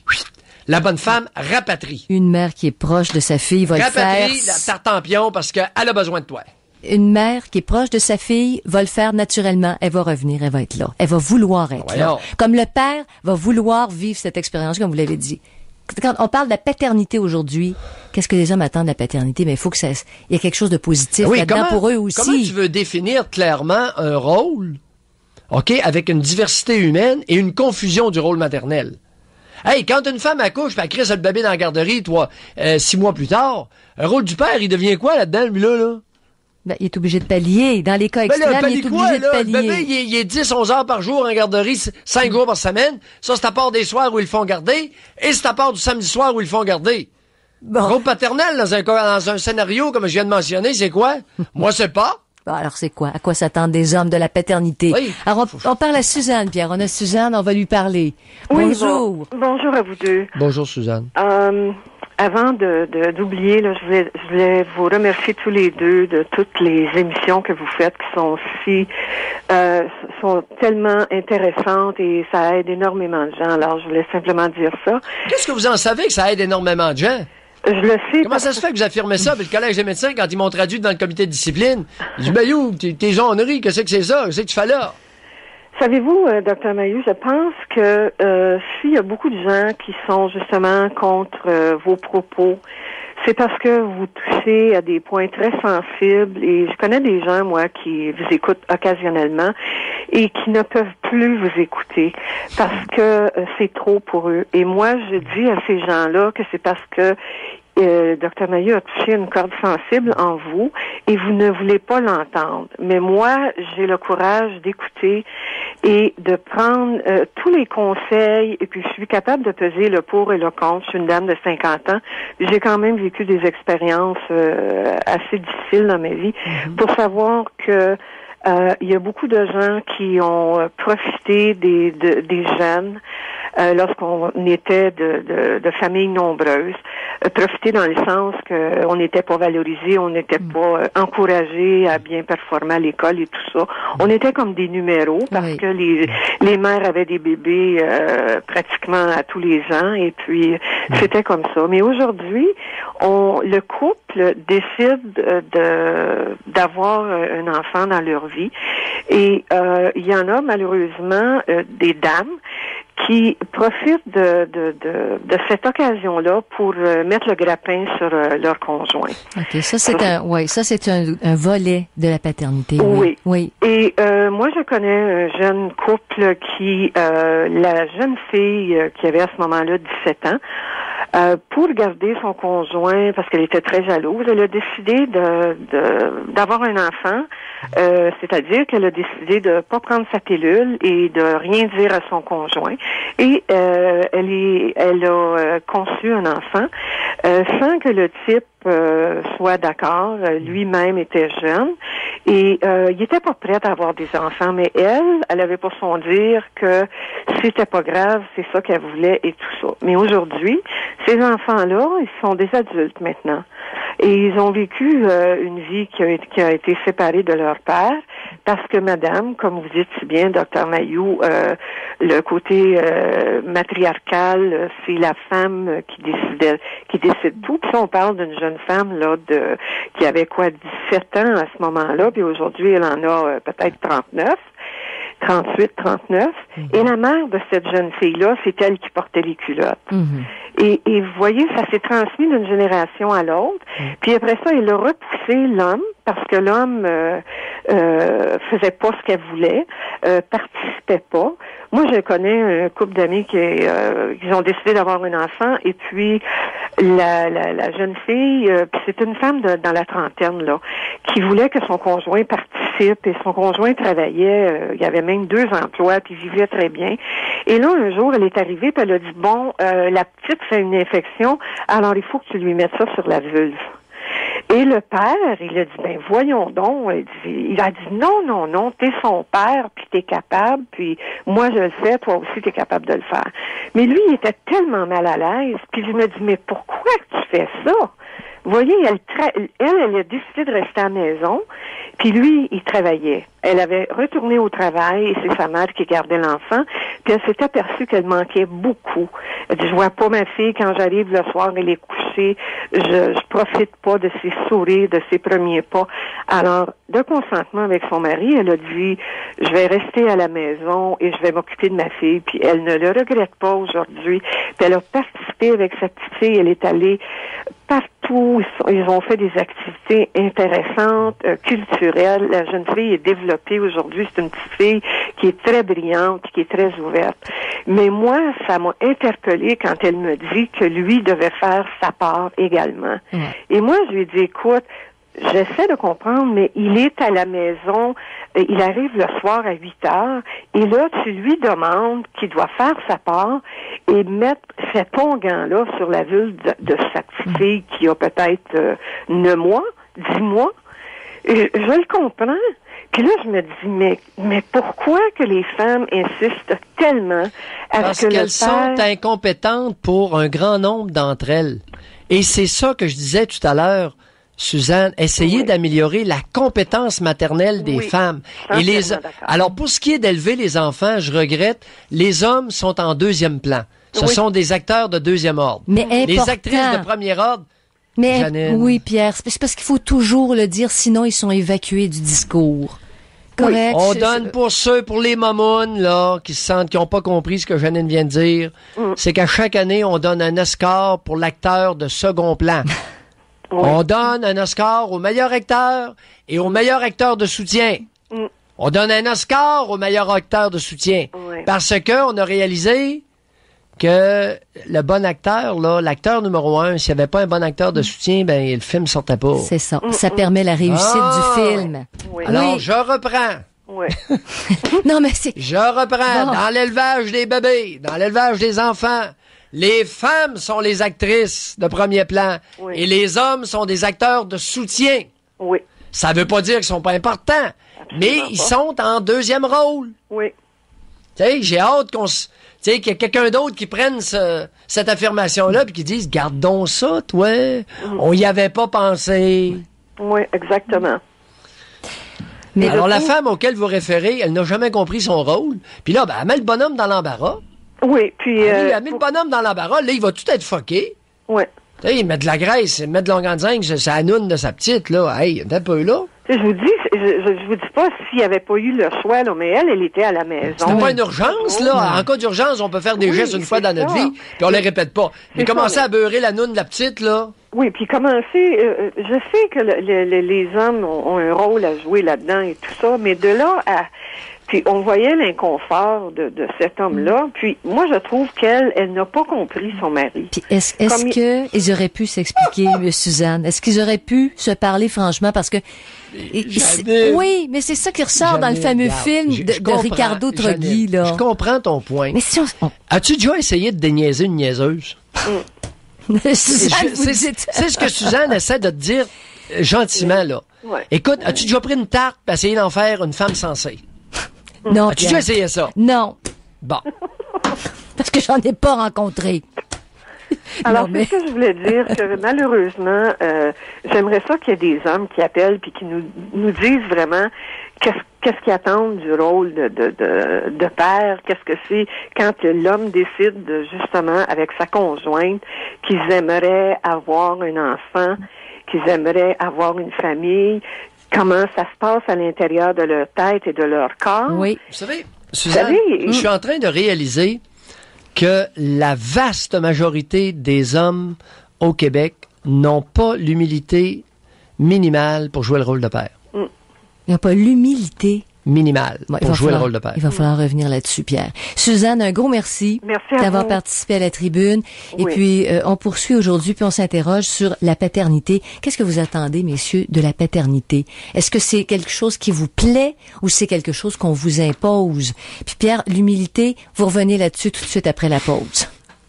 la bonne femme rapatrie. Une mère qui est proche de sa fille va le faire. Rapatrie la tarte en pion parce qu'elle a besoin de toi. Une mère qui est proche de sa fille va le faire naturellement. Elle va revenir, elle va être là. Elle va vouloir être là. Voyons. Comme le père va vouloir vivre cette expérience, comme vous l'avez dit. Quand on parle de la paternité aujourd'hui, qu'est-ce que les hommes attendent de la paternité? Mais il faut que ça, il y ait quelque chose de positif Oui, là-dedans comment- pour eux aussi. Comment tu veux définir clairement un rôle, OK, avec une diversité humaine et une confusion du rôle maternel? Hey, quand une femme accouche, puis elle crisse le bébé dans la garderie, toi, euh, six mois plus tard, un rôle du père, il devient quoi là-dedans, lui, là, là? Ben, il est obligé de pallier. Dans les cas Ben extrêmes, là, il pallier est quoi, obligé là? de Le pallier. bébé, il est, il est dix, onze heures par jour en garderie, cinq jours par semaine. Ça, c'est à part des soirs où ils le font garder. Et c'est à part du samedi soir où ils le font garder. Bon. Rôle paternel dans un, dans un scénario, comme je viens de mentionner, c'est quoi? Moi, c'est pas. Bon, alors c'est quoi? À quoi s'attendent des hommes de la paternité? Oui. Alors, on, on parle à Suzanne, Pierre. On a Suzanne, on va lui parler. Oui, Bonjour. bon- bonjour à vous deux. Bonjour, Suzanne. Euh, avant de, de- d'oublier, là, je voulais, je voulais vous remercier tous les deux de toutes les émissions que vous faites qui sont si, euh, sont tellement intéressantes et ça aide énormément de gens. Alors, je voulais simplement dire ça. Qu'est-ce que vous en savez que ça aide énormément de gens? Je le sais. Comment ça se fait que vous affirmez ça? Puis le Collège des médecins, quand ils m'ont traduit dans le comité de discipline, ils disent, ben, you, t'es, t'es genrerie, qu'est-ce que c'est ça? Qu'est-ce que tu fais là? Savez-vous, euh, docteur Mailloux, je pense que euh, s'il y a beaucoup de gens qui sont justement contre euh, vos propos, c'est parce que vous touchez à des points très sensibles et je connais des gens, moi, qui vous écoutent occasionnellement et qui ne peuvent plus vous écouter parce que euh, c'est trop pour eux. Et moi, je dis à ces gens-là que c'est parce que euh, docteur Mailloux a touché une corde sensible en vous et vous ne voulez pas l'entendre. Mais moi, j'ai le courage d'écouter et de prendre euh, tous les conseils, et puis je suis capable de peser le pour et le contre. Je suis une dame de cinquante ans. J'ai quand même vécu des expériences euh, assez difficiles dans ma vie mm-hmm. pour savoir que euh, il y a beaucoup de gens qui ont profité des, de, des jeunes euh, lorsqu'on était de, de, de familles nombreuses, euh, profiter dans le sens qu'on n'était pas valorisé, on n'était mm. pas euh, encouragé à bien performer à l'école et tout ça. On était comme des numéros parce oui. que les, les mères avaient des bébés euh, pratiquement à tous les ans et puis mm. c'était comme ça. Mais aujourd'hui, on le couple décide de d'avoir un enfant dans leur vie et euh, il y en a malheureusement euh, des dames qui profitent de, de, de, de cette occasion-là pour euh, mettre le grappin sur euh, leur conjoint. OK, ça c'est un ouais, ça c'est un, un volet de la paternité. Oui. Oui. Et euh, moi je connais un jeune couple qui euh, la jeune fille euh, qui avait à ce moment-là dix-sept ans Euh, pour garder son conjoint, parce qu'elle était très jalouse, elle a décidé de, de d'avoir un enfant, euh, c'est-à-dire qu'elle a décidé de pas prendre sa pilule et de rien dire à son conjoint. Et euh, elle est, elle a euh, conçu un enfant euh, sans que le type euh, soit d'accord. Lui-même était jeune et euh, il était pas prêt à avoir des enfants, mais elle, elle avait pour son dire que c'était pas grave, c'est ça qu'elle voulait et tout ça. Mais aujourd'hui, ces enfants-là, ils sont des adultes maintenant. Et ils ont vécu euh, une vie qui a, qui a été séparée de leur père parce que madame, comme vous dites si bien, docteur Mailloux, euh, le côté euh, matriarcal, c'est la femme qui décide qui décide tout. Puis on parle d'une jeune femme là de qui avait quoi dix-sept ans à ce moment-là, puis aujourd'hui elle en a euh, peut-être trente-neuf. trente-huit, trente-neuf. Mm-hmm. Et la mère de cette jeune fille-là, c'est elle qui portait les culottes. Mm-hmm. Et, et vous voyez, ça s'est transmis d'une génération à l'autre. Mm-hmm. Puis après ça, elle a repoussé l'homme parce que l'homme euh, euh, faisait pas ce qu'elle voulait, euh, participait pas. Moi, je connais un couple d'amis qui, euh, qui ont décidé d'avoir un enfant et puis la, la, la jeune fille, euh, puis c'est une femme de, dans la trentaine là, qui voulait que son conjoint participe et son conjoint travaillait, euh, il y avait même deux emplois puis vivait très bien. Et là, un jour, elle est arrivée puis elle a dit bon, euh, la petite fait une infection, alors il faut que tu lui mettes ça sur la vulve. Et le père, il a dit, ben voyons donc, il, dit, il a dit, non, non, non, t'es son père, puis t'es capable, puis moi je le sais, toi aussi t'es capable de le faire. Mais lui, il était tellement mal à l'aise, puis je me dis, mais pourquoi tu fais ça? Vous voyez, elle, tra- elle, elle a décidé de rester à la maison, puis lui, il travaillait. Elle avait retourné au travail et c'est sa mère qui gardait l'enfant. Puis elle s'est aperçue qu'elle manquait beaucoup. Elle dit, je vois pas ma fille quand j'arrive le soir, elle est couchée. Je, je profite pas de ses sourires, de ses premiers pas. Alors, de consentement avec son mari, elle a dit, je vais rester à la maison et je vais m'occuper de ma fille. Puis elle ne le regrette pas aujourd'hui. Puis elle a participé avec sa petite fille. Elle est allée partout. Ils ont fait des activités intéressantes, euh, culturelles. La jeune fille est développée aujourd'hui. C'est une petite fille qui est très brillante, qui est très ouverte. Mais moi, ça m'a interpellée quand elle me dit que lui devait faire sa part également. Mmh. Et moi, je lui ai dit, écoute, j'essaie de comprendre, mais il est à la maison, il arrive le soir à huit heures, et là, tu lui demandes qu'il doit faire sa part et mettre cet onguent-là sur la vulve de, de sa petite fille qui a peut-être euh, neuf mois, dix mois. Et je, je le comprends. Puis là, je me dis, mais, mais pourquoi que les femmes insistent tellement à Parce ce que qu'elles le père... sont incompétentes pour un grand nombre d'entre elles. Et c'est ça que je disais tout à l'heure, Suzanne, essayez oui. d'améliorer la compétence maternelle des oui, femmes. Et les Alors, pour ce qui est d'élever les enfants, je regrette, les hommes sont en deuxième plan. Ce oui. sont des acteurs de deuxième ordre. Mais les important. actrices de premier ordre, Mais Janine. Oui, Pierre, c'est parce qu'il faut toujours le dire, sinon ils sont évacués du discours. Correct. Oui. On donne pour ceux, pour les mamounes, là, qui se sentent, qui n'ont pas compris ce que Janine vient de dire, mm. c'est qu'à chaque année, on donne un Oscar pour l'acteur de second plan. Oui. On donne un Oscar au meilleur acteur et au meilleur acteur de soutien. Mm. On donne un Oscar au meilleur acteur de soutien. Oui. Parce que on a réalisé que le bon acteur, là, l'acteur numéro un, s'il n'y avait pas un bon acteur de soutien, ben le film sortait pas. C'est ça. Ça permet la réussite Ah! du film. Oui. Alors, Oui. je reprends. Oui. Non, mais c'est... Je reprends. Bon. Dans l'élevage des bébés, dans l'élevage des enfants, les femmes sont les actrices de premier plan Oui. et les hommes sont des acteurs de soutien. Oui. Ça veut pas dire qu'ils sont pas importants, mais ils pas. sont en deuxième rôle. Oui. Tu sais, j'ai hâte qu'on se... Tu sais, qu'il y ait quelqu'un d'autre qui prenne ce- cette affirmation-là puis qui dise, garde donc ça, toi. On y avait pas pensé. Oui, exactement. Mais Alors, le la coup- femme auquel vous référez, elle n'a jamais compris son rôle. Puis là, ben, elle met le bonhomme dans l'embarras. Oui, puis... Elle, euh, elle met le bonhomme dans l'embarras. Là, il va tout être fucké. oui. Tu sais, il met de la graisse, il met de l'organising, c'est la noune de sa petite, là. Hey, un peu là. Tu sais, je vous dis, je, je, je vous dis pas s'il n'y avait pas eu le choix, là, mais elle, elle était à la maison. C'était pas une urgence, là. En cas d'urgence, on peut faire des Oui, gestes une fois c'est dans notre ça. vie, puis on les répète pas. Mais C'est ça, commencer mais- à beurrer la noune de la petite, là. Oui, puis commencer, euh, je sais que le- le- le- les hommes ont, ont un rôle à jouer là-dedans et tout ça, mais de là à... Puis on voyait l'inconfort de, de cet homme-là, puis moi, je trouve qu'elle, elle n'a pas compris son mari. Puis est-ce est-ce Comme il- que ils auraient pu s'expliquer, M. Suzanne? Est-ce qu'ils auraient pu se parler franchement? Parce que et- c'est- Janine. oui, mais c'est ça qui ressort dans le Janine, fameux regarde, film je- de, je de comprends, Ricardo Troggi, Janine, là. Je comprends ton point. Mais si on, on- As-tu déjà essayé de déniaiser une niaiseuse? Suzanne, Je- vous C'est dites... c'est ce que Suzanne essaie de te dire euh, gentiment, là. Ouais. Écoute, as-tu déjà pris une tarte et essayé d'en faire une femme sensée? Non, As-tu Pierre. déjà essayé ça? Non, Bon. parce que j'en ai pas rencontré. Alors, Non, mais- c'est ce que je voulais dire, que malheureusement, euh, j'aimerais ça qu'il y ait des hommes qui appellent puis qui nous, nous disent vraiment qu'est-ce qu'est-ce qu'ils attendent du rôle de, de, de, de père, qu'est-ce que c'est quand l'homme décide, de, justement, avec sa conjointe, qu'ils aimeraient avoir un enfant, qu'ils aimeraient avoir une famille, comment ça se passe à l'intérieur de leur tête et de leur corps. Oui. Vous savez, Suzanne, savez, je suis en train de réaliser que la vaste majorité des hommes au Québec n'ont pas l'humilité minimale pour jouer le rôle de père. Il n'y a pas l'humilité. Minimale Bon, il pour va jouer falloir- le rôle de père. Il va falloir revenir là-dessus, Pierre. Suzanne, un gros merci, Merci à d'avoir vous. participé à la tribune. Et Oui. puis, euh, on poursuit aujourd'hui, puis on s'interroge sur la paternité. Qu'est-ce que vous attendez, messieurs, de la paternité? Est-ce que c'est quelque chose qui vous plaît ou c'est quelque chose qu'on vous impose? Puis Pierre, l'humilité, vous revenez là-dessus tout de suite après la pause.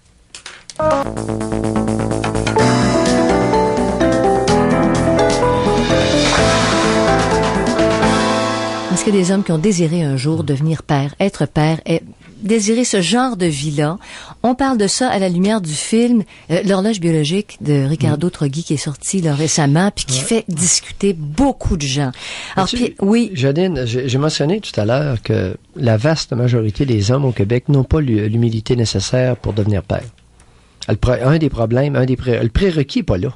Est-ce qu'il y a des hommes qui ont désiré un jour devenir père, être père, et désirer ce genre de vie-là? On parle de ça à la lumière du film euh, L'horloge biologique de Ricardo Troggi qui est sorti là, récemment puis qui fait discuter beaucoup de gens. Alors, Tu- puis, oui, Janine, j'ai j'ai mentionné tout à l'heure que la vaste majorité des hommes au Québec n'ont pas l'hu- l'humilité nécessaire pour devenir père. Le pro- un des problèmes, un des pré- le prérequis n'est pas là.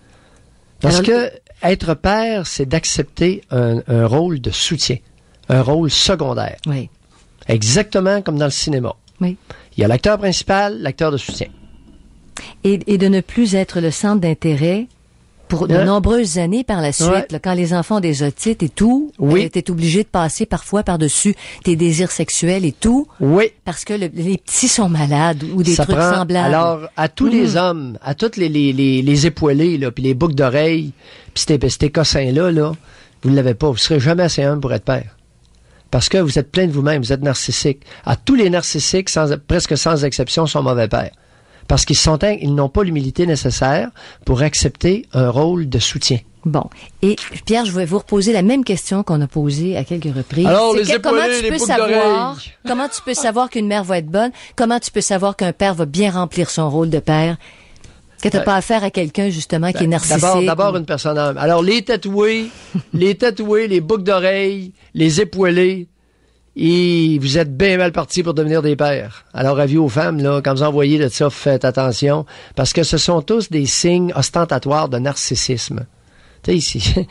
Parce Alors, que être père, c'est d'accepter un, un rôle de soutien, un rôle secondaire. oui, Exactement comme dans le cinéma. oui. Il y a l'acteur principal, l'acteur de soutien. Et, et de ne plus être le centre d'intérêt pour de Ouais. nombreuses années par la suite, Ouais. là, quand les enfants ont des otites et tout, Oui. euh, t'es obligé de passer parfois par-dessus tes désirs sexuels et tout, Oui. parce que le- les petits sont malades ou des Ça trucs prend- semblables. Alors, à tous Mhm. les hommes, à toutes les, les, les, les époilés, là, puis les boucles d'oreilles, puis ces, ces cossins-là, là, vous ne l'avez pas. Vous ne serez jamais assez homme pour être père. Parce que vous êtes plein de vous-même, vous êtes narcissique. À tous les narcissiques, sans, presque sans exception, sont mauvais pères. Parce qu'ils sont, in- ils n'ont pas l'humilité nécessaire pour accepter un rôle de soutien. Bon. Et Pierre, je vais vous reposer la même question qu'on a posée à quelques reprises. Alors, C'est les que- comment épaulés, tu les peux boucles savoir, d'oreilles. comment tu peux savoir qu'une mère va être bonne? Comment tu peux savoir qu'un père va bien remplir son rôle de père? Que t'as Ben, pas affaire à quelqu'un, justement, qui est narcissique. D'abord, d'abord une personne homme. Alors, les tatoués, les tatoués, les boucles d'oreilles, les époilés, et vous êtes bien mal partis pour devenir des pères. Alors, avis aux femmes, là, quand vous envoyez de ça, faites attention, parce que ce sont tous des signes ostentatoires de narcissisme. Tu sais, ici,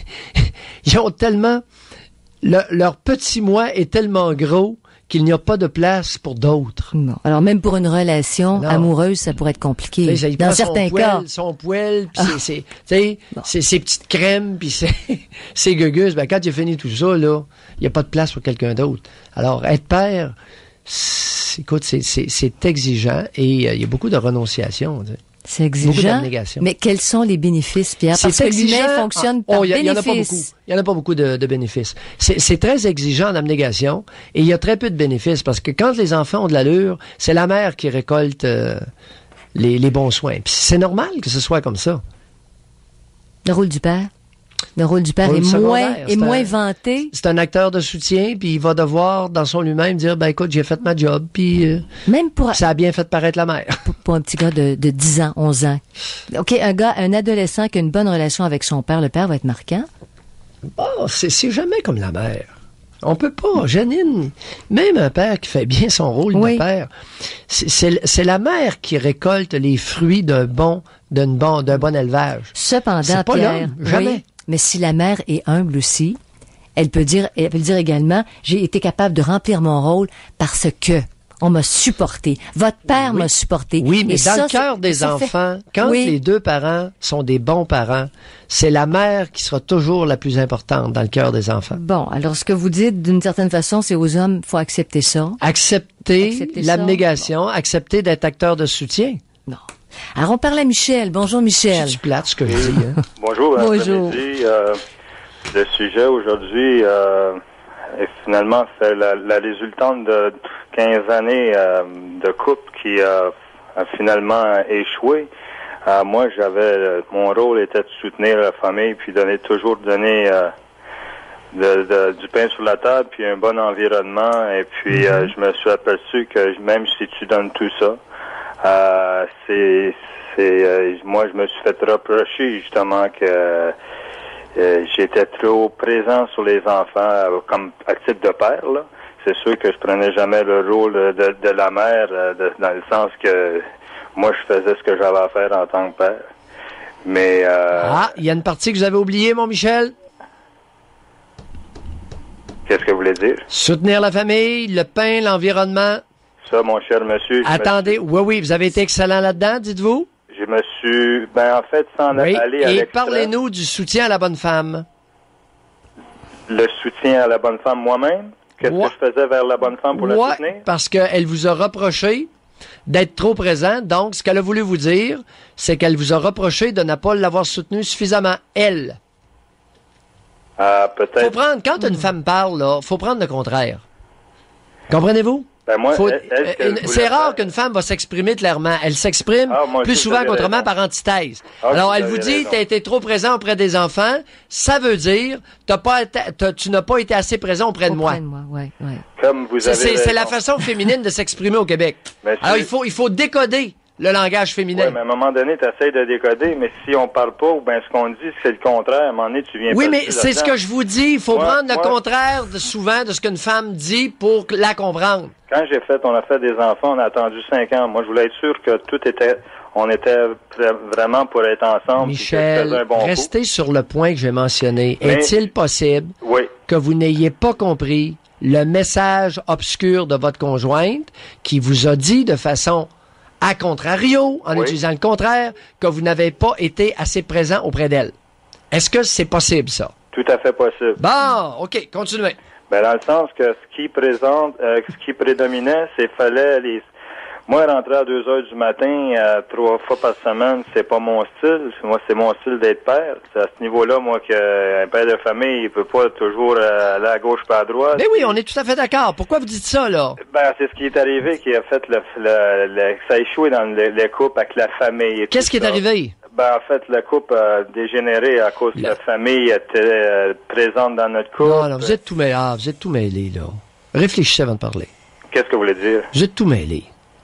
ils ont tellement, le- leur petit moi est tellement gros qu'il n'y a pas de place pour d'autres. Bon. Alors, même pour une relation Non. amoureuse, ça pourrait être compliqué. Tu sais, il Dans prend certains son cas. poêle, son poêle, puis c'est, c'est, tu sais, c'est ses petites crèmes, puis c'est, ses gugus. Ben, quand il a fini tout ça, là, il n'y a pas de place pour quelqu'un d'autre. Alors, être père, c'est- c'est, écoute, c'est, c'est, c'est exigeant et euh, il y a beaucoup de renonciation. Tu sais. C'est exigeant. Mais quels sont les bénéfices, Pierre? Parce c'est que exigeant. l'humain fonctionne par oh, y a, bénéfice. Il y en a pas beaucoup. Il y en a pas beaucoup de, de bénéfices. C'est, c'est très exigeant en abnégation et il y a très peu de bénéfices parce que quand les enfants ont de l'allure, c'est la mère qui récolte euh, les, les bons soins. Puis c'est normal que ce soit comme ça. Le rôle du père? Le rôle du père rôle est moins, est moins un, vanté. C'est un acteur de soutien, puis il va devoir, dans son lui-même, dire, ben écoute, j'ai fait ma job, puis euh, Même pour, ça a bien fait paraître la mère. Pour, pour un petit gars de, de dix ans, onze ans. OK, un gars, un adolescent qui a une bonne relation avec son père, le père va être marquant? Oh, c'est, c'est jamais comme la mère. On peut pas. Janine, même un père qui fait bien son rôle oui. de père, c'est, c'est, c'est la mère qui récolte les fruits d'un bon, d'un bon, d'un bon élevage. Cependant, c'est pas Pierre, l'homme, jamais. Oui, mais si la mère est humble aussi, elle peut dire, elle peut dire également, j'ai été capable de remplir mon rôle parce que on m'a supporté. Votre père oui. m'a supporté. Oui, mais Et dans ça, le cœur des ça enfants, fait... quand oui. les deux parents sont des bons parents, c'est la mère qui sera toujours la plus importante dans le cœur des enfants. Bon, alors ce que vous dites, d'une certaine façon, c'est aux hommes, faut accepter ça. Accepter, accepter l'abnégation, bon. accepter d'être acteur de soutien. Non. Alors on parle à Michel. Bonjour Michel. C'est plate ce que je dis. Hein? Bonjour. Bonjour. Euh, le sujet aujourd'hui, euh, est finalement, c'est la, la résultante de quinze années euh, de couple qui euh, a finalement échoué. Euh, moi, j'avais mon rôle était de soutenir la famille, puis donner toujours donner euh, de, de, du pain sur la table, puis un bon environnement. Et puis, mm-hmm. euh, je me suis aperçu que même si tu donnes tout ça, euh, c'est, c'est, euh, moi, je me suis fait reprocher justement que euh, j'étais trop présent sur les enfants euh, comme à titre de père, là. C'est sûr que je prenais jamais le rôle de, de la mère, de, dans le sens que moi, je faisais ce que j'avais à faire en tant que père. Mais... Euh, ah, il y a une partie que vous avez oubliée, mon Michel. Qu'est-ce que vous voulez dire? Soutenir la famille, le pain, l'environnement. Ça, mon cher monsieur... Attendez, suis... oui, oui, vous avez été excellent là-dedans, dites-vous? Je me suis... Ben, en fait, sans oui. aller à Et l'extrême... parlez-nous du soutien à la bonne femme. Le soutien à la bonne femme moi-même? Qu'est-ce ouais. que je faisais vers la bonne femme pour ouais, la soutenir? Parce qu'elle vous a reproché d'être trop présent. Donc, ce qu'elle a voulu vous dire, c'est qu'elle vous a reproché de ne pas l'avoir soutenu suffisamment, elle. Euh, peut-être. Faut prendre, quand une femme parle, là, faut prendre le contraire. Comprenez-vous? Ben moi, faut, est, est-ce euh, c'est rare faire? qu'une femme va s'exprimer clairement. Elle s'exprime ah, moi, plus souvent qu'autrement par antithèse. Ah, Alors, elle vous dit, tu as été trop présent auprès des enfants. Ça veut dire, t'as pas été, t'as, tu n'as pas été assez présent auprès de moi. Auprès de moi, ouais, ouais. Comme vous c'est, avez c'est, c'est la façon féminine de s'exprimer au Québec. Mais Alors, il faut, il faut décoder le langage féminin. Oui, mais à un moment donné, tu essaies de décoder, mais si on parle pas, ou bien ce qu'on dit, c'est le contraire. À un moment donné, tu viens Oui, mais c'est là-dedans. Ce que je vous dis. Il faut moi, prendre le moi, contraire de, souvent de ce qu'une femme dit pour la comprendre. Quand j'ai fait, on a fait des enfants, on a attendu cinq ans. Moi, je voulais être sûr que tout était, on était vraiment pour être ensemble. Michel, un bon restez coup. sur le point que j'ai mentionné. Mais, Est-il possible oui. que vous n'ayez pas compris le message obscur de votre conjointe qui vous a dit de façon à contrario, en oui. utilisant le contraire, que vous n'avez pas été assez présent auprès d'elle? Est-ce que c'est possible, ça? Tout à fait possible. Bon, OK, continuez. Ben, dans le sens que ce qui présente, euh, ce qui prédominait, c'est fallait les... Moi, rentrer à deux heures du matin, euh, trois fois par semaine, c'est pas mon style. Moi, c'est mon style d'être père. C'est à ce niveau-là, moi, qu'un père de famille, il peut pas toujours euh, aller à gauche pas à droite. Mais oui, on est tout à fait d'accord. Pourquoi vous dites ça, là? Ben, c'est ce qui est arrivé qui a fait le, le, le ça a échoué dans le, le couple avec la famille. Et Qu'est-ce qui est ça. arrivé? Ben, en fait, le couple a dégénéré à cause de la famille était euh, présente dans notre couple. Non, non, vous êtes tout mêlé. Ah, vous êtes tout mêlé, là. Réfléchissez avant de parler. Qu'est-ce que vous voulez dire? Vous êtes tout mêlé.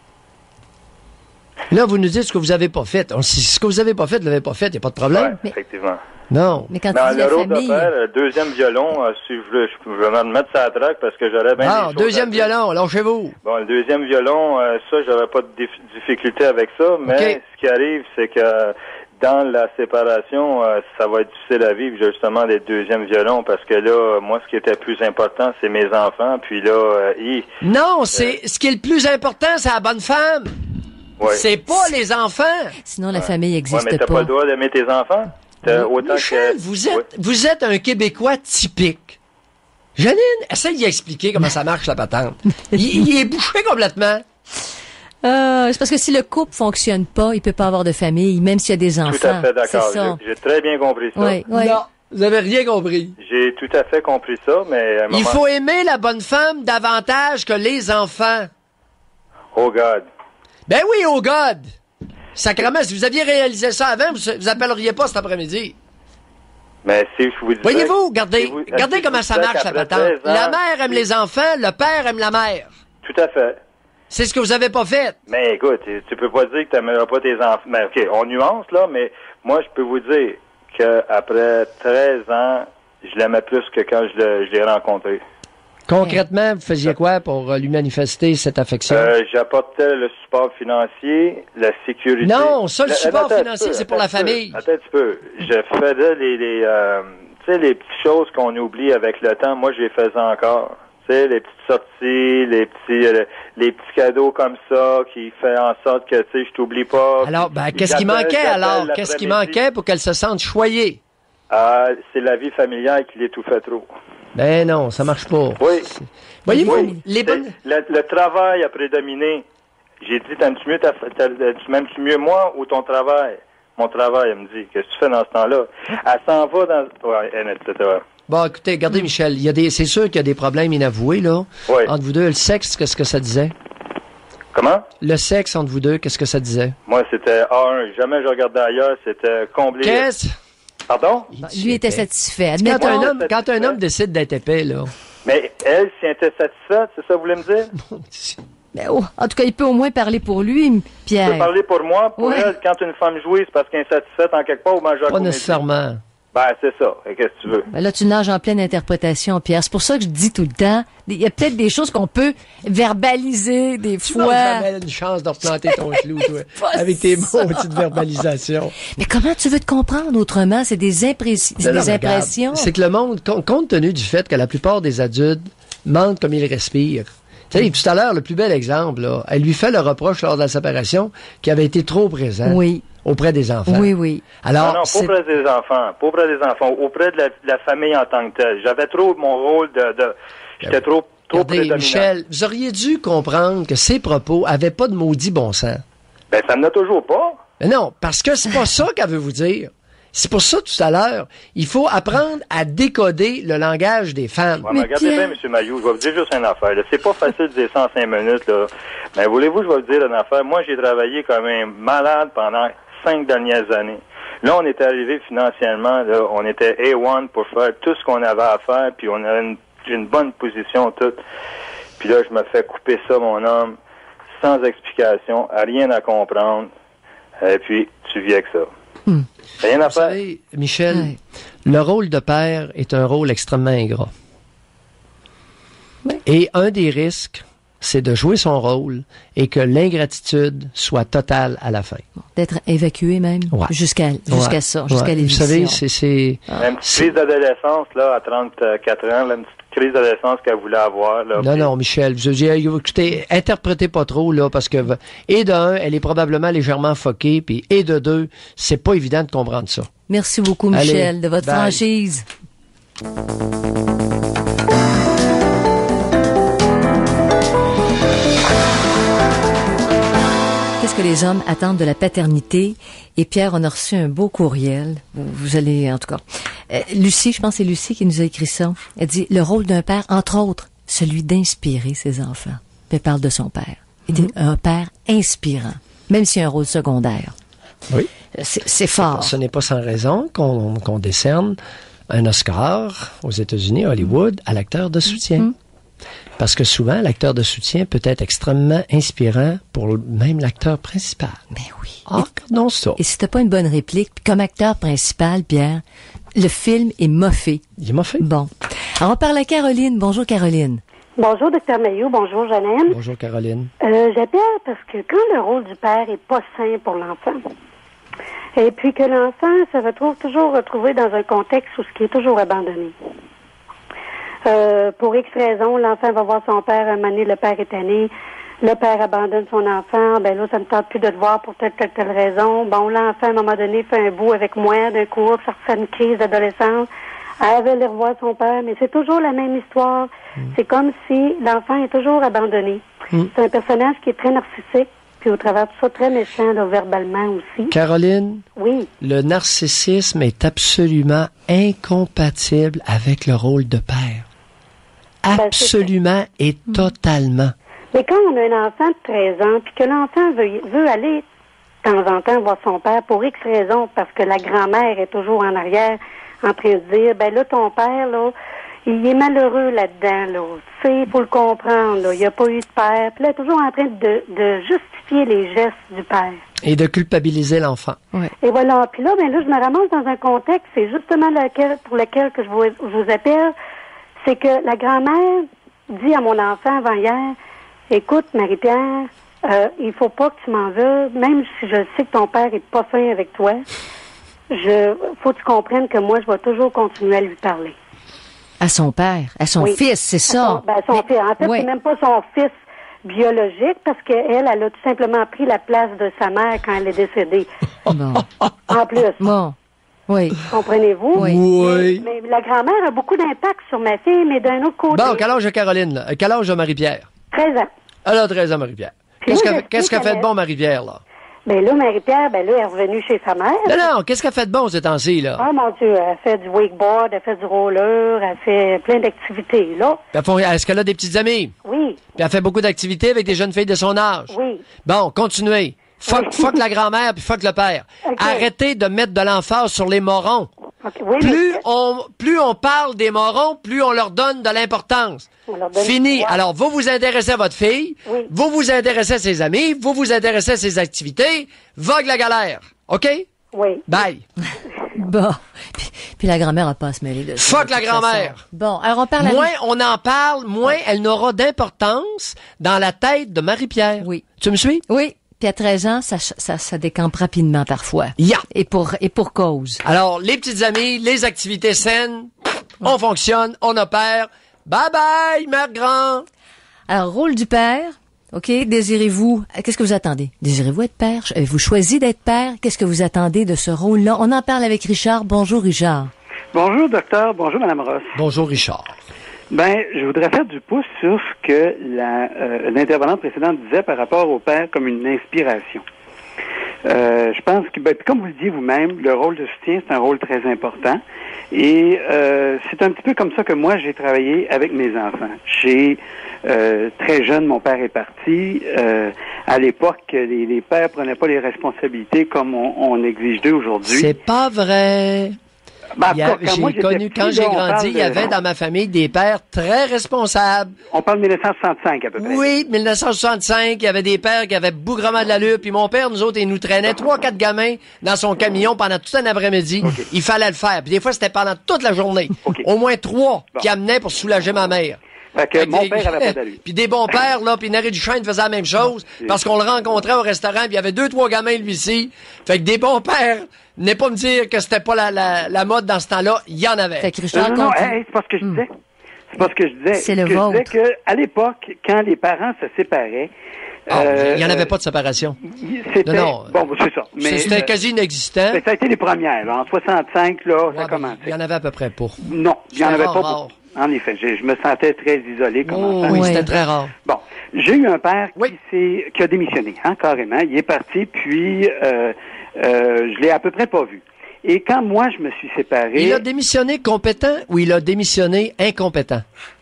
Là, vous nous dites ce que vous n'avez pas fait. On, si ce que vous n'avez pas fait, vous l'avez pas fait, il n'y a pas de problème. Oui, effectivement. Non. Mais quand Dans tu dis le la rôle famille... de père, le deuxième violon, euh, si je veux, je veux me mettre ça à traque parce que j'aurais bien Ah, des choses deuxième à dire. violon, lâchez-vous. Bon, le deuxième violon, euh, ça, j'aurais pas de dif- difficulté avec ça, mais okay. ce qui arrive, c'est que dans la séparation, euh, ça va être difficile à vivre, justement, les deuxièmes violons, parce que là, moi, ce qui était plus important, c'est mes enfants, puis là, euh, ils... Non, c'est, euh... ce qui est le plus important, c'est la bonne femme. Ouais. C'est pas les enfants. Sinon, la ouais. famille n'existe ouais, mais t'as pas. pas le droit d'aimer tes enfants? Oui, autant Michel, que... vous êtes, oui. vous êtes un Québécois typique. Janine, essaye d'y expliquer comment ça marche, la patente. il, il est bouché complètement. Euh, c'est parce que si le couple fonctionne pas, il peut pas avoir de famille, même s'il y a des enfants. Tout à fait d'accord. J'ai, j'ai très bien compris ça. Oui, oui. Non, vous avez rien compris. J'ai tout à fait compris ça, mais... À un moment... Il faut aimer la bonne femme davantage que les enfants. Oh God. Ben oui, oh God! Sacrément, si vous aviez réalisé ça avant, vous, vous appelleriez pas cet après-midi. Mais si je vous disais... Voyez-vous, regardez, si vous, regardez si comment ça marche, la patente. ans, La mère aime les enfants, le père aime la mère. Tout à fait. C'est ce que vous avez pas fait. Mais écoute, tu peux pas dire que tu n'aimeras pas tes enfants. Mais OK, on nuance, là, mais moi, je peux vous dire qu'après treize ans, je l'aimais plus que quand je, le, je l'ai rencontré. Concrètement, vous faisiez quoi pour lui manifester cette affection? Euh, j'apportais le support financier, la sécurité. Non, ça, le La, support attends, financier, c'est pour la famille. Attends un petit peu. Je faisais les, les euh, tu sais, les petites choses qu'on oublie avec le temps. Moi, je les faisais encore. Tu sais, les petites sorties, les petits, euh, les petits cadeaux comme ça, qui fait en sorte que, tu sais, je t'oublie pas. Alors, ben, qu'est-ce qui manquait, alors? Qu'est-ce qui manquait pour qu'elle se sente choyée? Ah, c'est la vie familiale qui l'étouffait trop. Ben non, ça marche pas. Oui. Voyez-vous, Oui. les bonnes... Le, le travail a prédominé. J'ai dit, t'aimes-tu mieux, ta, ta, tu m'aimes-tu mieux moi ou ton travail? Mon travail, elle me dit, qu'est-ce que tu fais dans ce temps-là? Elle s'en va dans... Ouais, et cetera. Bon, écoutez, regardez, Michel, il y a des, c'est sûr qu'il y a des problèmes inavoués, là. Oui. Entre vous deux, le sexe, qu'est-ce que ça disait? Comment? Le sexe entre vous deux, qu'est-ce que ça disait? Moi, c'était A un. Jamais je regardais ailleurs, c'était comblé. Qu'est-ce? Pardon? Lui était satisfait. Quand Admettons. un homme, satisfait. quand un homme décide d'être épais, là. Mais elle, si elle était satisfaite, c'est ça que vous voulez me dire? Mais oh, en tout cas, il peut au moins parler pour lui, Je peux Pierre. parler pour moi, pour Ouais. elle, quand une femme jouit, c'est parce qu'elle est satisfaite en quelque part ou mange à Pas comédie. nécessairement. Ben, c'est ça. Et qu'est-ce que tu veux? Ben là, tu nages en pleine interprétation, Pierre. C'est pour ça que je dis tout le temps, il y a peut-être des choses qu'on peut verbaliser des Tu n'as fois. jamais une chance de replanter ton clou, toi, pas avec tes ça. mots de verbalisation. Mais comment tu veux te comprendre autrement? C'est des, impressi- c'est Non, non, des mais regarde, impressions. C'est que le monde, com- compte tenu du fait que la plupart des adultes mentent comme ils respirent. Tu sais, tout à l'heure, le plus bel exemple, là, elle lui fait le reproche lors de la séparation qu'il avait été trop présent Oui. auprès des enfants. Oui, oui. Alors, non, non, pas c'est- auprès des enfants, pas auprès des enfants, auprès de la, de la famille en tant que telle. J'avais trop mon rôle de... de j'étais trop, trop regardez, prédominant. Michel, vous auriez dû comprendre que ses propos avaient pas de maudit bon sens. Ben, ça n'a toujours pas. Mais non, parce que c'est pas ça qu'elle veut vous dire. C'est pour ça, tout à l'heure, il faut apprendre à décoder le langage des femmes. Ouais, mais Mais regardez Pierre- bien, M. Mayou, je vais vous dire juste une affaire. là. C'est pas facile de dire ça en cinq minutes, là. Mais voulez-vous, je vais vous dire une affaire. Moi, j'ai travaillé comme un malade pendant cinq dernières années. Là, on était arrivé financièrement, là, on était A un pour faire tout ce qu'on avait à faire, puis on avait une, une bonne position toute. Puis là, je me fais couper ça, mon homme, sans explication, à rien à comprendre. Et puis, tu vis avec ça. Hmm. Rien à Vous faire. savez, Michel, Ouais. le rôle de père est un rôle extrêmement ingrat. Ouais. Et un des risques, c'est de jouer son rôle et que l'ingratitude soit totale à la fin. D'être évacué même. Ouais. Jusqu'à, jusqu'à Ouais. ça, jusqu'à Ouais. Vous l'éviction. savez, c'est... c'est Une petite crise d'adolescence, là, à trente-quatre ans, là, une petite crise d'adolescence qu'elle voulait avoir, là. Non, puis- non, Michel, je dis, écoutez, interprétez pas trop, là, parce que, et de un, elle est probablement légèrement foquée, puis, et de deux, c'est pas évident de comprendre ça. Merci beaucoup, Allez, Michel, de votre bye. franchise. Qu'est-ce que les hommes attendent de la paternité? Et Pierre, on a reçu un beau courriel. Vous, vous allez, en tout cas. Euh, Lucie, je pense que c'est Lucie qui nous a écrit ça. Elle dit, le rôle d'un père, entre autres, celui d'inspirer ses enfants. Puis elle parle de son père. Il dit, un père inspirant, même s'il y a un rôle secondaire. Oui. C'est, c'est fort. Ce n'est pas sans raison qu'on qu'on décerne un Oscar aux États-Unis, à Hollywood, à l'acteur de soutien. Mm. Parce que souvent, l'acteur de soutien peut être extrêmement inspirant pour le- même l'acteur principal. Ben oui. Ah, regardons ça. Et si t'as pas une bonne réplique, puis comme acteur principal, Pierre, le film est moffé. Il m'a fait. Bon. Alors, on parle à Caroline. Bonjour, Caroline. Bonjour, docteur Maillot. Bonjour, Janine. Bonjour, Caroline. Euh, j'appelle parce que quand le rôle du père est pas sain pour l'enfant, et puis que l'enfant se retrouve toujours retrouvé dans un contexte où ce qui est toujours abandonné. Euh, pour X raisons, l'enfant va voir son père, un moment donné, le père est tanné, le père abandonne son enfant, ben là, ça ne tente plus de te voir pour telle, telle, telle raison. Bon, l'enfant, à un moment donné, fait un bout avec moi, d'un coup, ça refait une crise d'adolescence. Elle veut aller revoir son père, mais c'est toujours la même histoire. Mm. C'est comme si l'enfant est toujours abandonné. Mm. C'est un personnage qui est très narcissique, puis au travers de ça, très méchant, là, verbalement aussi. Caroline? Oui. Le narcissisme est absolument incompatible avec le rôle de père. Absolument ben, et mm. totalement. Mais quand on a un enfant de treize ans, puis que l'enfant veut, veut aller de temps en temps voir son père pour X raisons, parce que la grand-mère est toujours en arrière en train de dire, ben là, ton père, là, il est malheureux là-dedans, là. Tu sais, il faut le comprendre, là. Il n'y a pas eu de père. Puis là, toujours en train de, de justifier les gestes du père. Et de culpabiliser l'enfant. Ouais. Et voilà. Puis là, ben là, je me ramasse dans un contexte, c'est justement lequel, pour lequel que je vous, je vous appelle, c'est que la grand-mère dit à mon enfant avant hier, écoute, Marie-Pierre, euh, il faut pas que tu m'en veuilles, même si je sais que ton père est pas fin avec toi. Je, faut que tu comprennes que moi, je vais toujours continuer à lui parler. À son père, à son oui. fils, c'est ça. Son, ben, son fils. En fait, oui. c'est même pas son fils biologique parce qu'elle, elle a tout simplement pris la place de sa mère quand elle est décédée. Bon. En plus. Bon. Oui. Comprenez-vous? Oui. oui. Mais, mais la grand-mère a beaucoup d'impact sur ma fille, mais d'un autre côté. Bon, quel âge a Caroline, là? Quel âge a Marie-Pierre? treize ans. Elle a treize ans, Marie-Pierre. Qu'est-ce qu'elle qu'est-ce qu'a fait de bon, Marie-Pierre, là? Ben là, Marie-Pierre, ben là, elle est revenue chez sa mère. Non, non, qu'est-ce qu'elle fait de bon ces temps-ci, là? Ah, mon Dieu, elle fait du wakeboard, elle fait du roller, elle fait plein d'activités, là. Est-ce qu'elle a des petites amies? Oui. Puis elle fait beaucoup d'activités avec des jeunes filles de son âge? Oui. Bon, continuez. Fuck, fuck la grand-mère puis fuck le père. Okay. Arrêtez de mettre de l'emphase sur les morons. Okay. Oui, plus, mais... on, plus on parle des morons, plus on leur donne de l'importance. Fini. Alors, vous vous intéressez à votre fille, oui. vous vous intéressez à ses amis, vous vous intéressez à ses activités, vogue la galère. OK? Oui. Bye. Bon. Puis, puis la grand-mère n'a pas à se mêler de ça. Fuck la grand-mère. Bon, alors on parle... Moins on en parle, moins ouais. elle n'aura d'importance dans la tête de Marie-Pierre. Oui. Tu me suis? Oui. Puis à treize ans, ça, ça, ça décampe rapidement parfois. Yeah. Et pour, et pour cause. Alors, les petites amies, les activités saines, on ouais. fonctionne, on opère. Bye bye, mère grand. Alors, rôle du père. OK, désirez-vous, qu'est-ce que vous attendez? Désirez-vous être père? Avez-vous choisi d'être père? Qu'est-ce que vous attendez de ce rôle-là? On en parle avec Richard. Bonjour, Richard. Bonjour, docteur. Bonjour, Madame Ross. Bonjour, Richard. Ben, je voudrais faire du pouce sur ce que la, euh, l'intervenante précédente disait par rapport au père comme une inspiration. Euh, je pense que, ben, comme vous le dites vous-même, le rôle de soutien, c'est un rôle très important. Et euh, c'est un petit peu comme ça que moi, j'ai travaillé avec mes enfants. J'ai, euh, très jeune, mon père est parti. Euh, à l'époque, les, les pères prenaient pas les responsabilités comme on, on exige d'eux aujourd'hui. C'est pas vrai. Ben, il y a, j'ai moi, connu, quand j'ai grandi, il y avait dans ma famille des pères très responsables. On parle de dix-neuf cent soixante-cinq à peu près. Oui, dix-neuf cent soixante-cinq, il y avait des pères qui avaient bougrement de l'allure, puis mon père, nous autres, il nous traînait trois, quatre gamins dans son camion pendant tout un après-midi. Okay. Il fallait le faire. Puis des fois, c'était pendant toute la journée. Okay. Au moins trois bon. qui amenaient pour soulager ma mère. Fait que mon des, père avait pas d'allure. Puis des bons pères, là, puis Nary Duchesne faisait la même chose, non, parce qu'on le rencontrait au restaurant, puis il y avait deux, trois gamins, lui-ci. Fait que des bons pères, n'est pas me dire que c'était pas la, la, la mode dans ce temps-là, il y en avait. Fait que Richard, non, non, non hey, c'est pas ce que je disais. Hmm. C'est pas ce que je disais. C'est le que vôtre. Je disais qu'à l'époque, quand les parents se séparaient, Ah, euh, il n'y en avait pas de séparation. C'était, non, non. Bon, c'est ça. Mais, c'était quasi inexistant. Mais ça a été les premières. Là. En soixante-cinq, là, ouais, ça a commencé. Il y en avait à peu près pas. Non, il n'y en avait rare, pas rare. beaucoup. En effet, je, je me sentais très isolé comme oh, enfant. Oui, ouais. c'était très rare. Bon, j'ai eu un père oui. qui, s'est, qui a démissionné, hein, carrément. Il est parti, puis euh, euh, je l'ai à peu près pas vu. Et quand moi, je me suis séparé... Il a démissionné compétent ou il a démissionné incompétent?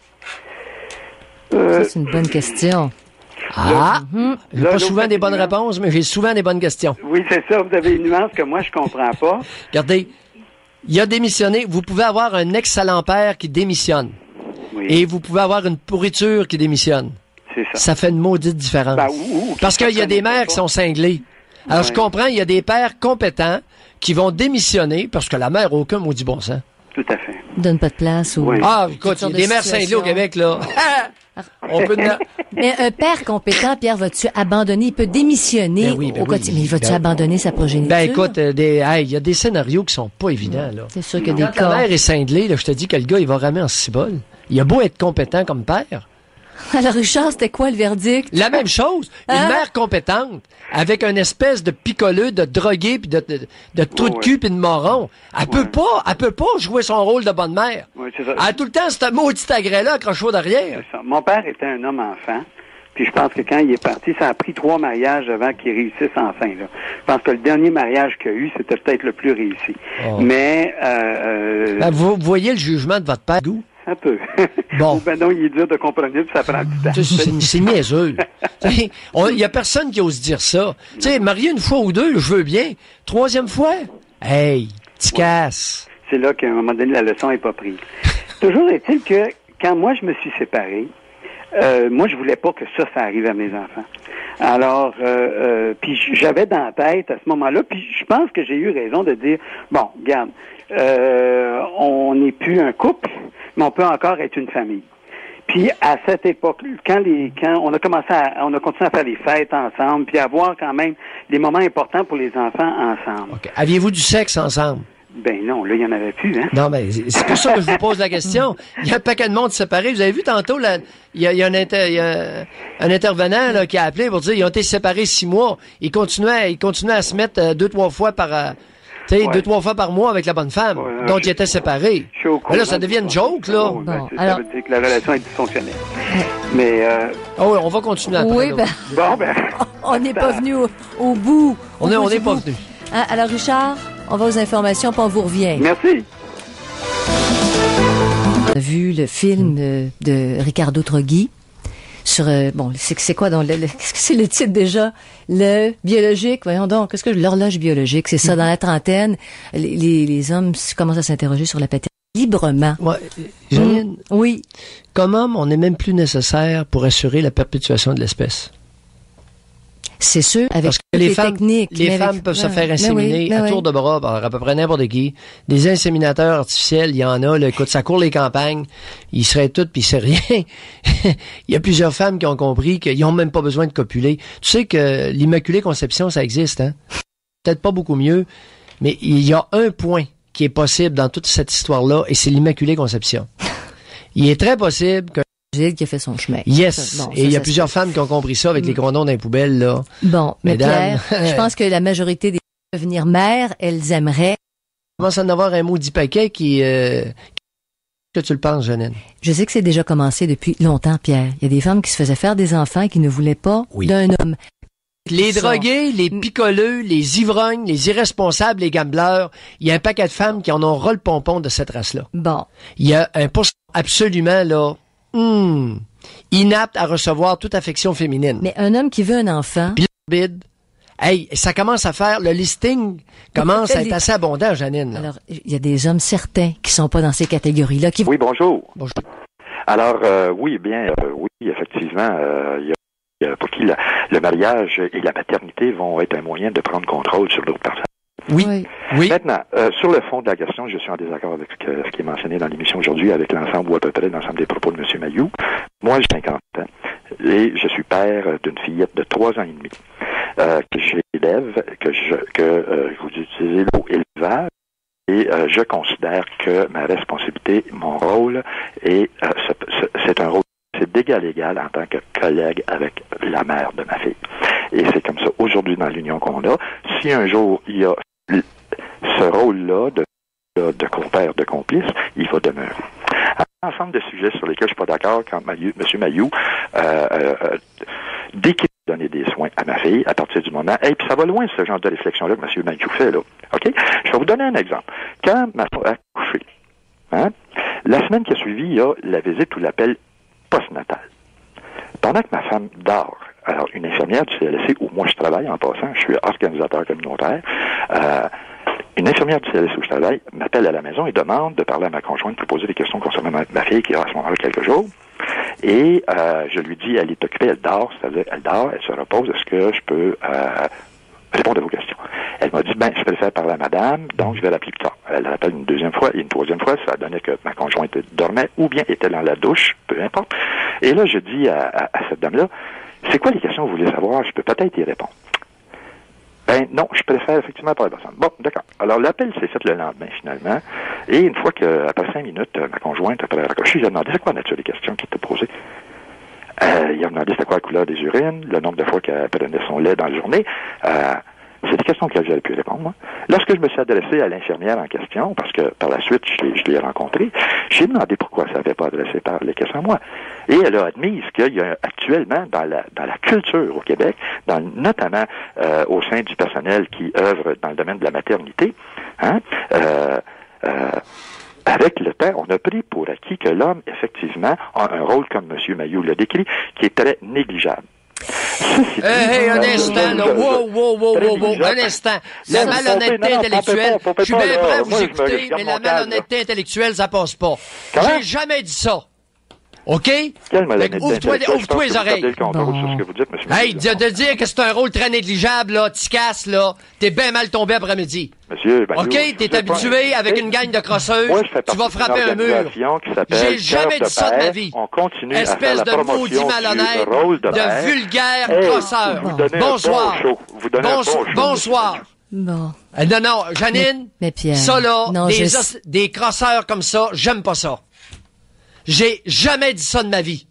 Euh, Ça, c'est une bonne question. Ah! Mm-hmm. J'ai là, pas souvent des bonnes réponses, mais j'ai souvent des bonnes questions. Oui, c'est ça. Vous avez une nuance que moi, je comprends pas. Regardez, il a démissionné. Vous pouvez avoir un excellent père qui démissionne. Oui. Et vous pouvez avoir une pourriture qui démissionne. C'est ça. Ça fait une maudite différence. Ben, ou, ou, Parce qu'il y a des mères qui sont cinglées. Alors, ouais. je comprends, il y a des pères compétents qui vont démissionner parce que la mère n'a aucun maudit bon sens. Tout à fait. Donne pas de place. Ou... Oui. Ah, écoute, il y a des mères cinglées au Québec, là. On peut... Mais un père compétent, Pierre, vas-tu abandonner? Il peut démissionner ben oui, ben au quotidien. Oui. Mais vas-tu ben, abandonner sa progéniture? Ben écoute, il des, hey, y a des scénarios qui sont pas évidents, là. C'est sûr que des Quand cas... la mère est cinglée, là, je te dis que le gars, il va ramer en cibole. Il a beau être compétent comme père. Alors, Richard, c'était quoi le verdict? La même chose. Une Hein? mère compétente, avec une espèce de picoleux, de drogué, puis de, de, de trou de Ouais, cul, puis de moron. Elle peut pas, elle peut pas jouer son rôle de bonne mère. Oui, c'est ça. Elle a tout le temps ce maudit agrès-là accroché au derrière. C'est ça. Mon père était un homme enfant. Puis je pense que quand il est parti, ça a pris trois mariages avant qu'il réussisse enfin. Là. Je pense que le dernier mariage qu'il a eu, c'était peut-être le plus réussi. Oh. Mais euh, euh, Ben, vous voyez le jugement de votre père, Gou? un peu. Bon. Ou ben non, il est dur de comprendre, puis ça prend du temps. C'est- C'est c'est niaiseux. Il y a personne qui ose dire ça. Tu sais, marier une fois ou deux, je veux bien. Troisième fois? Hey, tu casses. C'est là qu'à un moment donné, la leçon n'est pas prise. Toujours est-il que quand moi, je me suis séparé, euh, moi, je voulais pas que ça, ça arrive à mes enfants. Alors, euh, euh, puis j'avais dans la tête à ce moment-là, puis je pense que j'ai eu raison de dire, bon, regarde, euh, on n'est plus un couple, mais on peut encore être une famille. Puis à cette époque, quand les, quand on a commencé à, on a continué à faire les fêtes ensemble, puis à avoir quand même des moments importants pour les enfants ensemble. Okay. Aviez-vous du sexe ensemble? Ben non, là, il y en avait plus, hein. Non, mais c'est pour ça que je vous pose la question. Il y a un paquet de monde séparé. Vous avez vu tantôt, là, il y a, il y a, un, inter, il y a un intervenant là, qui a appelé pour dire ils ont été séparés six mois. Ils continuaient, ils continuaient à se mettre euh, deux, trois fois par... Euh, tu sais, Ouais. deux, trois fois par mois avec la bonne femme. Ouais, donc, je- ils étaient séparés. Je suis au Mais là, courant ça devient de une ça. joke, là. Oh, ben, Bon, c'est- alors- Ça veut dire que la relation est dysfonctionnelle. Mais, euh, Ah oui, on va continuer après. Oui, là. ben, bon, ben, on n'est pas venu au, au bout. On au est- bout on du n'est pas bout. venu. Hein, alors, Richard, on va aux informations, puis on vous revient. merci. On a vu le film euh, de Ricardo Troghi sur euh, bon c'est c'est quoi dans le, le- qu'est-ce que c'est le titre déjà, le biologique, voyons donc, qu'est-ce que l'horloge biologique, c'est ça, dans la trentaine, les, les, les hommes s- commencent à s'interroger sur la paternité librement. Ouais, Janine, Mm, oui, comme homme, on n'est même plus nécessaire pour assurer la perpétuation de l'espèce. c'est sûr, avec Parce que toutes les les femmes, techniques. les mais femmes avec- peuvent se ben, faire ben inséminer oui, ben à oui. tour de bras par à peu près n'importe qui. Des inséminateurs artificiels, il y en a. Là, écoute, ça court les campagnes. Ils seraient toutes, puis c'est rien. Il y a plusieurs femmes qui ont compris qu'ils n'ont même pas besoin de copuler. Tu sais que l'immaculée conception, ça existe, hein? Peut-être pas beaucoup mieux, mais il y a un point qui est possible dans toute cette histoire-là, et c'est l'immaculée conception. Il est très possible que Gilles qui a fait son chemin. yes, Ça, bon, et ça, il y a ça plusieurs se femmes qui ont compris ça avec Mm. les gros noms dans les poubelles, là. fait. Bon, mais Mesdames. Pierre, je pense que la majorité des devenir mères, elles aimeraient. Il commence à en avoir un maudit paquet qui... Euh... Que tu le penses, Janine? Je sais que c'est déjà commencé depuis longtemps, Pierre. Il y a des femmes qui se faisaient faire des enfants et qui ne voulaient pas Oui. d'un homme. Les Ça. drogués, les Mm. picoleux, les ivrognes, les irresponsables, les gambleurs, il y a un paquet de femmes qui en ont ras le pompon de cette race-là. Bon, Il y a un pourcentage absolument, là, hmm, inapte à recevoir toute affection féminine. mais un homme qui veut un enfant, Puis bide, hey, ça commence à faire, le listing commence à être assez abondant, Janine. là. alors il y a des hommes certains qui sont pas dans ces catégories-là, qui Oui, bonjour. Bonjour. Alors, euh, oui, bien, euh, oui, effectivement, euh, il y a il y a pour qui la- le mariage et la paternité vont être un moyen de prendre contrôle sur l'autre personne. Oui, Oui. oui. Maintenant, euh, sur le fond de la question, je suis en désaccord avec ce, que- ce qui est mentionné dans l'émission aujourd'hui, avec l'ensemble ou à peu près l'ensemble des propos de M. Mayou. Moi, j'ai cinquante ans et je suis père d'une fillette de trois ans et demi euh, que j'élève, que je que euh, vous utilisez le mot élevage. Et euh, je considère que ma responsabilité, mon rôle, est euh, ce- ce- c'est un rôle, c'est d'égal à égal en tant que collègue avec la mère de ma fille. Et c'est comme ça aujourd'hui dans l'union qu'on a. Si un jour il y a l- ce rôle-là de, de, de compère, de complice, il va demeurer. Un ensemble de sujets sur lesquels je suis pas d'accord quand M. Mayou, euh, euh, euh, dès qu'il a donné des soins à ma fille, à partir du moment, et puis ça va loin ce genre de réflexion-là que M. Mayou fait, là. OK? Je vais vous donner un exemple. Quand ma fille a couché, hein, la semaine qui a suivi, il y a la visite ou l'appel postnatal. Pendant que ma femme dort, alors une infirmière du C L S C, où moi je travaille en passant, je suis organisateur communautaire, euh, une infirmière du C L S C où je travaille m'appelle à la maison et demande de parler à ma conjointe pour poser des questions concernant ma, ma fille qui a à ce moment-là quelques jours. Et euh, je lui dis, elle est occupée, elle dort, c'est-à-dire elle dort, elle se repose, est-ce que je peux euh, répondre à vos questions? Elle m'a dit, ben, je préfère parler à madame, donc je vais l'appeler plus tard. Elle l'appelle une deuxième fois et une troisième fois, ça donnait que ma conjointe dormait ou bien était dans la douche, peu importe. Et là, je dis à, à, à cette dame-là, c'est quoi les questions que vous voulez savoir? Je peux peut-être y répondre. Ben non, je préfère effectivement parler à personne. Bon, d'accord. Alors l'appel s'est fait le lendemain finalement. Et une fois que, après cinq minutes, ma conjointe, après raccrocher, j'ai demandé c'est quoi la nature des questions qu'il t'a posées. Euh, il a demandé c'était quoi la couleur des urines, le nombre de fois qu'elle prenait son lait dans la journée. Euh, c'est des questions auxquelles j'avais pu répondre, moi. Lorsque je me suis adressé à l'infirmière en question, parce que par la suite, je l'ai, je l'ai rencontrée, j'ai demandé pourquoi ça n'avait pas adressé par les questions à moi. Et elle a admis qu'il y a actuellement dans la dans la culture au Québec, dans, notamment euh, au sein du personnel qui œuvre dans le domaine de la maternité, hein, euh, euh, avec le temps, on a pris pour acquis que l'homme, effectivement, a un rôle, comme M. Mailloux l'a décrit, qui est très négligeable. Hey, hey, un instant, là. Wow, wow, wow, wow, wow, un instant. La malhonnêteté intellectuelle, je suis bien prêt à vous écouter, mais la malhonnêteté intellectuelle, ça passe pas. J'ai jamais dit ça. OK? Ouvre-toi, ouvre-toi les oreilles. Hey, de, de dire que c'est un rôle très négligeable, là, tu casses, là, t'es bien mal tombé après-midi. Monsieur, ben, OK, t'es habitué pas... avec une gang de crosseuses, moi, tu vas frapper un mur. J'ai jamais dit ça de ma vie. On continue espèce à faire de maudit malhonnête, de, de vulgaire hey, crosseur. Bonsoir. Bon Bonsoir. Bonsoir. Bon. Euh, non, non, Janine, mais, mais Pierre, ça là, non, des, je... os, des crosseurs comme ça, j'aime pas ça. J'ai jamais dit ça de ma vie.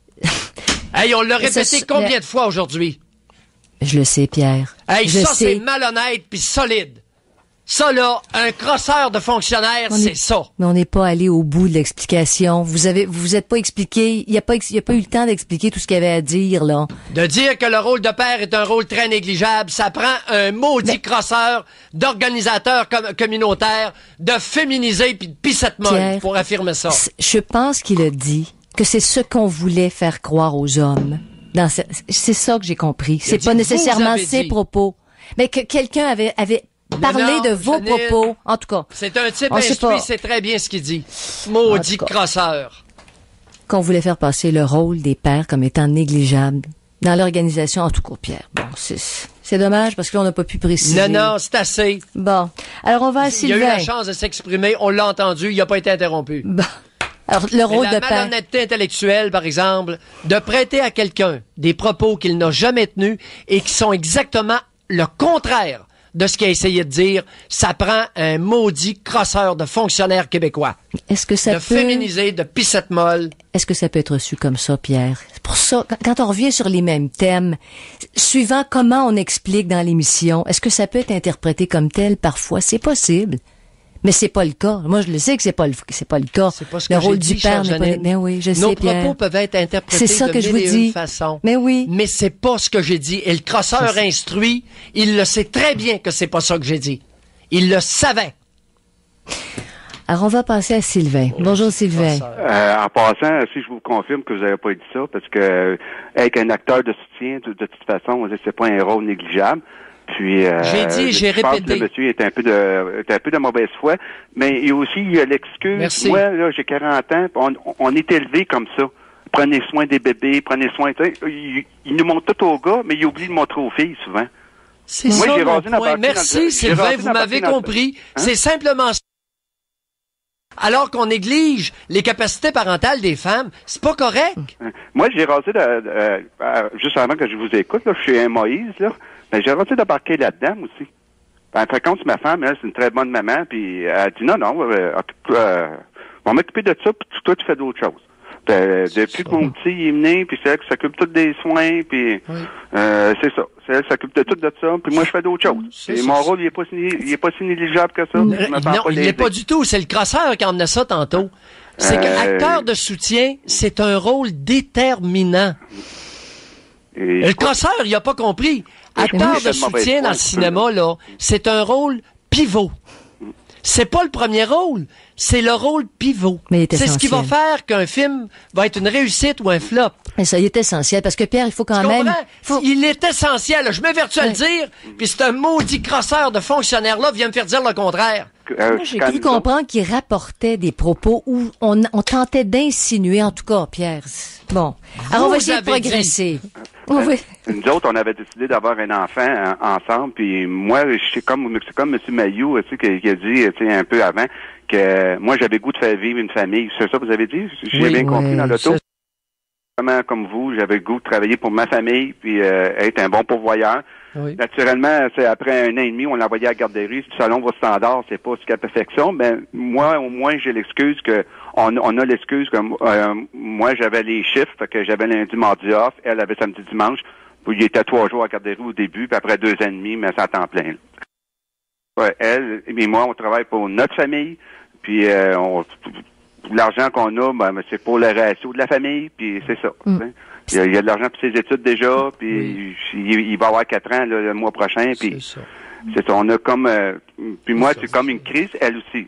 Hey, on l'a répété ça, combien mais... de fois aujourd'hui? Je le sais, Pierre. Hey, je ça, sais. c'est malhonnête puis solide. Ça, là, un crosseur de fonctionnaire, on c'est est... ça. Mais on n'est pas allé au bout de l'explication. Vous avez, vous vous êtes pas expliqué. Il n'y a pas, il y a pas eu le temps d'expliquer tout ce qu'il y avait à dire, là. De dire que le rôle de père est un rôle très négligeable, ça prend un maudit mais... crosseur d'organisateur com- communautaire, de féminiser puis de pissette molle pour affirmer ça. Je pense qu'il a dit que c'est ce qu'on voulait faire croire aux hommes. Dans ce... C'est ça que j'ai compris. Il c'est pas nécessairement ses dit. propos. Mais que quelqu'un avait, avait parler non, de vos Janine, propos, en tout cas. C'est un type instruit, c'est très bien ce qu'il dit. Maudit crosseur. Qu'on voulait faire passer le rôle des pères comme étant négligeable dans l'organisation, en tout cas, Pierre. Bon, c'est, c'est dommage parce que là, on n'a pas pu préciser. Non, non, c'est assez. Bon. Alors, on va à Sylvain. Il a eu la chance de s'exprimer, on l'a entendu, il n'a pas été interrompu. Bon. Alors, le rôle Mais la de père. malhonnêteté intellectuelle, par exemple, de prêter à quelqu'un des propos qu'il n'a jamais tenus et qui sont exactement le contraire de ce qu'il a essayé de dire, ça prend un maudit crosseur de fonctionnaires québécois. Est-ce que ça de peut... féminiser, de pissette molle. Est-ce que ça peut être reçu comme ça, Pierre? C'est pour ça, quand on revient sur les mêmes thèmes, suivant comment on explique dans l'émission, est-ce que ça peut être interprété comme tel parfois? C'est possible. Mais c'est pas le cas. Moi, je le sais que c'est pas le, c'est pas le cas. C'est pas ce que le rôle dit, du père n'est pas, mais oui, je Nos sais, Pierre. Nos propos peuvent être interprétés c'est ça de que je vous mille et dis. une façons. Mais oui. Mais c'est pas ce que j'ai dit. Et le crosseur instruit, il le sait très bien que c'est pas ça que j'ai dit. Il le savait. Alors, on va passer à Sylvain. Oh, Bonjour, Sylvain. Euh, en passant, si je vous confirme que vous n'avez pas dit ça, parce que, avec un acteur de soutien, de, de toute façon, c'est pas un rôle négligeable. Puis, euh, j'ai dit, j'ai je répété. pense que le monsieur est un peu de, est un peu de mauvaise foi, mais il y a aussi il y a l'excuse. Merci. Moi, là, j'ai quarante ans, on, on est élevé comme ça. Prenez soin des bébés, prenez soin. Il, il nous montre tout aux gars, mais il oublie de montrer aux filles souvent. C'est Moi, ça j'ai mon point. Merci, le, Sylvain, vous m'avez compris. Hein? C'est simplement ça. Alors qu'on néglige les capacités parentales des femmes, c'est pas correct. Moi, j'ai rasé, de, euh, euh, juste avant que je vous écoute, là, je suis un Moïse, là. Mais j'ai rendu d'embarquer là-dedans aussi. En fin de compte, ma femme, elle, c'est une très bonne maman, puis elle dit non, non, euh, euh, on va m'occuper de ça, puis toi, tu fais d'autres choses. Euh, depuis que mon petit est mené, puis c'est elle qui s'occupe tout des soins, puis oui. euh, c'est ça. C'est elle qui s'occupe de tout de ça, puis moi, je fais d'autres choses. C'est Et ça, mon rôle, il est pas si, il est pas si négligeable que ça. Non, non il n'est pas du tout. C'est le crosseur qui emmenait ça tantôt. C'est euh... que acteur de soutien, c'est un rôle déterminant. Et le crosseur, il a pas compris. Acteur de soutien dans le cinéma, là, c'est un rôle pivot. C'est pas le premier rôle, c'est le rôle pivot. C'est ce qui va faire qu'un film va être une réussite ou un flop. Et ça, il est essentiel, parce que Pierre, il faut quand tu même... Faut... Il est essentiel, je m'évertue à le dire, puis c'est un maudit crosseur de fonctionnaire-là vient me faire dire le contraire. Euh, Moi, j'ai cru comprendre qu'il rapportait des propos où on, on tentait d'insinuer, en tout cas, Pierre. Bon. Alors, Vous on va essayer de progresser. Euh, oui. Nous autres, on avait décidé d'avoir un enfant hein, ensemble, puis moi, c'est comme c'est comme M. Mailloux, tu sais, qui, qui a dit, tu sais, un peu avant, que moi, j'avais goût de faire vivre une famille. C'est ça que vous avez dit? J'ai oui, bien oui, compris dans l'auto. Vraiment comme vous, j'avais le goût de travailler pour ma famille, puis euh, être un bon pourvoyeur. Oui. Naturellement, c'est après un an et demi, on l'envoyait à la garderie. Selon vos standards, c'est pas jusqu'à la perfection, mais moi, au moins, j'ai l'excuse que on, on a l'excuse que euh, moi, j'avais les chiffres, fait que j'avais lundi, mardi off, elle avait samedi, dimanche, puis il était trois jours à garderie au début, puis après deux ans et demi, mais ça temps plein. Ouais, elle et moi, on travaille pour notre famille, puis euh, on, l'argent qu'on a, ben, c'est pour le ratio de la famille, puis c'est ça. Mm. Il, y a, il y a de l'argent pour ses études déjà, puis oui. il, il va avoir quatre ans là, le mois prochain, puis c'est ça. C'est ça. On a comme, euh, puis moi, c'est, c'est comme une crise, elle aussi.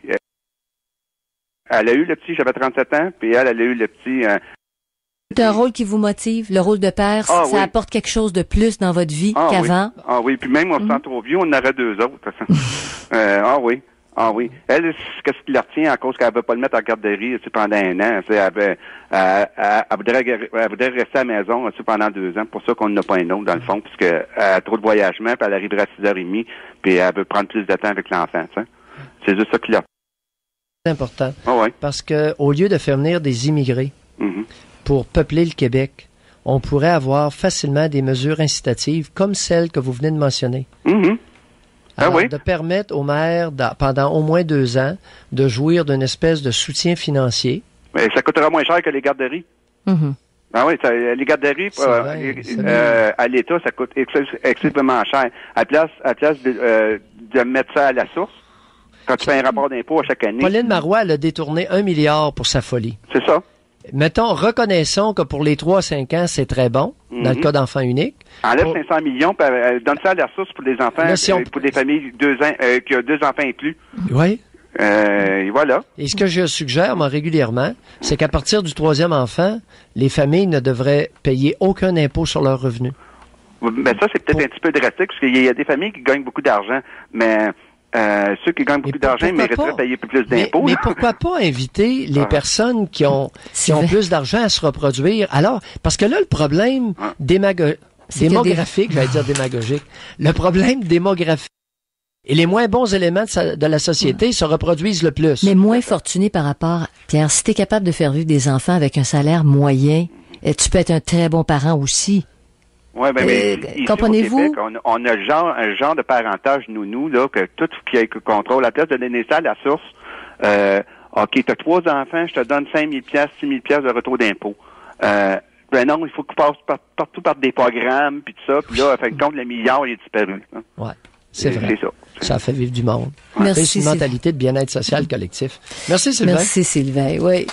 Elle a eu le petit, j'avais trente-sept ans, puis elle, elle a eu le petit. Euh, c'est un rôle qui vous motive, le rôle de père, ah, ça oui. apporte quelque chose de plus dans votre vie ah, qu'avant. Oui. Ah oui, puis même on se sent mm. trop vieux, on en aurait deux autres. euh, ah oui. Ah oui. Elle, qu'est-ce qui la retient à cause qu'elle ne veut pas le mettre en garderie pendant un an? Elle, elle, elle, elle, voudrait, elle voudrait rester à la maison pendant deux ans. Pour ça qu'on n'a pas un autre, dans le fond, puisqu'elle a trop de voyagement, puis elle arriverait à six heures trente, puis elle veut prendre plus de temps avec l'enfant. T'sais. C'est juste ça qui la C'est important. Ah oui. Parce que au lieu de faire venir des immigrés mm-hmm. pour peupler le Québec, on pourrait avoir facilement des mesures incitatives comme celles que vous venez de mentionner. Mm-hmm. Alors, ah oui. de permettre aux mères, pendant au moins deux ans, de jouir d'une espèce de soutien financier. Mais ça coûtera moins cher que les garderies. Mm-hmm. Ah oui, ça, les garderies euh, vrai, euh, à l'État, ça coûte excessivement cher. À place, à place de, euh, de mettre ça à la source, quand tu fais un rapport d'impôt à chaque année. Pauline Marois, elle a détourné un milliard pour sa folie. C'est ça. Mettons, reconnaissons que pour les trois à cinq ans, c'est très bon, mm-hmm. dans le cas d'enfants uniques. Enlève pour... cinq cents millions, puis euh, donne ça à la source pour les enfants, là, si on... euh, pour des familles deux ans, euh, qui ont deux enfants inclus. Oui. Euh, et voilà. Et ce que je suggère, moi, régulièrement, c'est qu'à partir du troisième enfant, les familles ne devraient payer aucun impôt sur leurs revenus. Mais ça, c'est peut-être pour... un petit peu drastique, parce qu'il y a des familles qui gagnent beaucoup d'argent, mais... Euh, ceux qui gagnent beaucoup d'argent mériteraient de payer plus d'impôts. Mais, mais pourquoi pas inviter les ah. personnes qui ont qui ont plus d'argent à se reproduire? Alors, parce que là, le problème ah. démago- démographique, des... j'allais dire démagogique, le problème démographique et les moins bons éléments de, sa, de la société mmh. se reproduisent le plus. Mais moins fortunés par rapport... Pierre, si tu es capable de faire vivre des enfants avec un salaire moyen, tu peux être un très bon parent aussi. Oui, ben, mais euh, ici, comprenez-vous? Au Québec, on, on a genre, un genre de parentage nounou, là, que tout qui est contrôle, à la place de donner ça à la source, euh, OK, t'as trois enfants, je te donne cinq mille piastres, six mille piastres de retour d'impôt. Euh, ben non, il faut qu'ils passent par, partout par des programmes, puis tout ça, puis là, fait compte, le milliard, il est disparu. Hein. Ouais, c'est vrai. C'est ça. Ça fait vivre du monde. Merci. C'est une mentalité de bien-être social collectif. Merci, Sylvain. Merci, Sylvain, oui.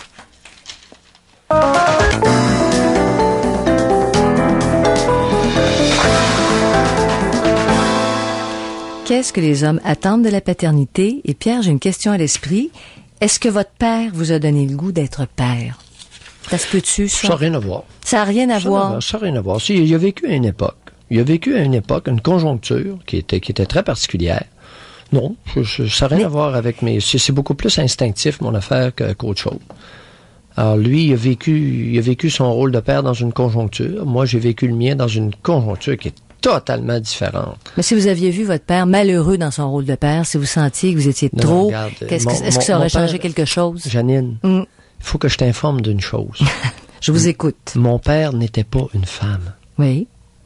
Qu'est-ce que les hommes attendent de la paternité? Et Pierre, j'ai une question à l'esprit. Est-ce que votre père vous a donné le goût d'être père? Ça se peut-tu, ça? Ça n'a rien à voir. Ça n'a rien à ça voir? Ça n'a rien à voir. Si, il a vécu à une époque. Il a vécu à une époque, une conjoncture qui était, qui était très particulière. Non, je, je, ça n'a rien Mais... à voir avec mes... C'est, c'est beaucoup plus instinctif, mon affaire, que, qu'autre chose. Alors, lui, il a vécu, il a vécu son rôle de père dans une conjoncture. Moi, j'ai vécu le mien dans une conjoncture qui est totalement différente. Mais si vous aviez vu votre père malheureux dans son rôle de père, si vous sentiez que vous étiez non, trop, regarde, qu'est-ce mon, que, est-ce mon, que ça aurait changé père, quelque chose? Janine, il mm. faut que je t'informe d'une chose. Je vous écoute. Mon père n'était pas une femme. Oui.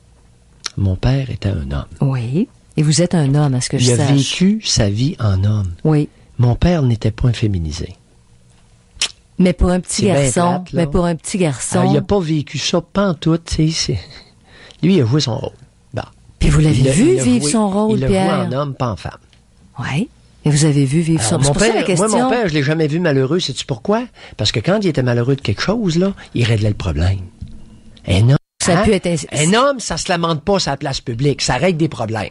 Mon père était un homme. Oui. Et vous êtes un homme, à ce que je sache. Il a vécu sa vie en homme. Oui. Mon père n'était pas un féminisé. Mais pour un petit c'est garçon, plate, mais pour un petit garçon... Alors, il n'a pas vécu ça pantoute, tu sais. Lui, il a joué son rôle. Puis vous l'avez il vu a, vivre voué, son rôle, il Pierre? Il l'a vu en homme, pas en femme. Oui. Et vous avez vu vivre son rôle. C'est pour ça la question. Moi, mon père, je l'ai jamais vu malheureux. Sais-tu pourquoi? Parce que quand il était malheureux de quelque chose, là, il réglait le problème. Un homme, ça hein? peut être... un homme, ça se lamente pas sur la place publique. Ça règle des problèmes.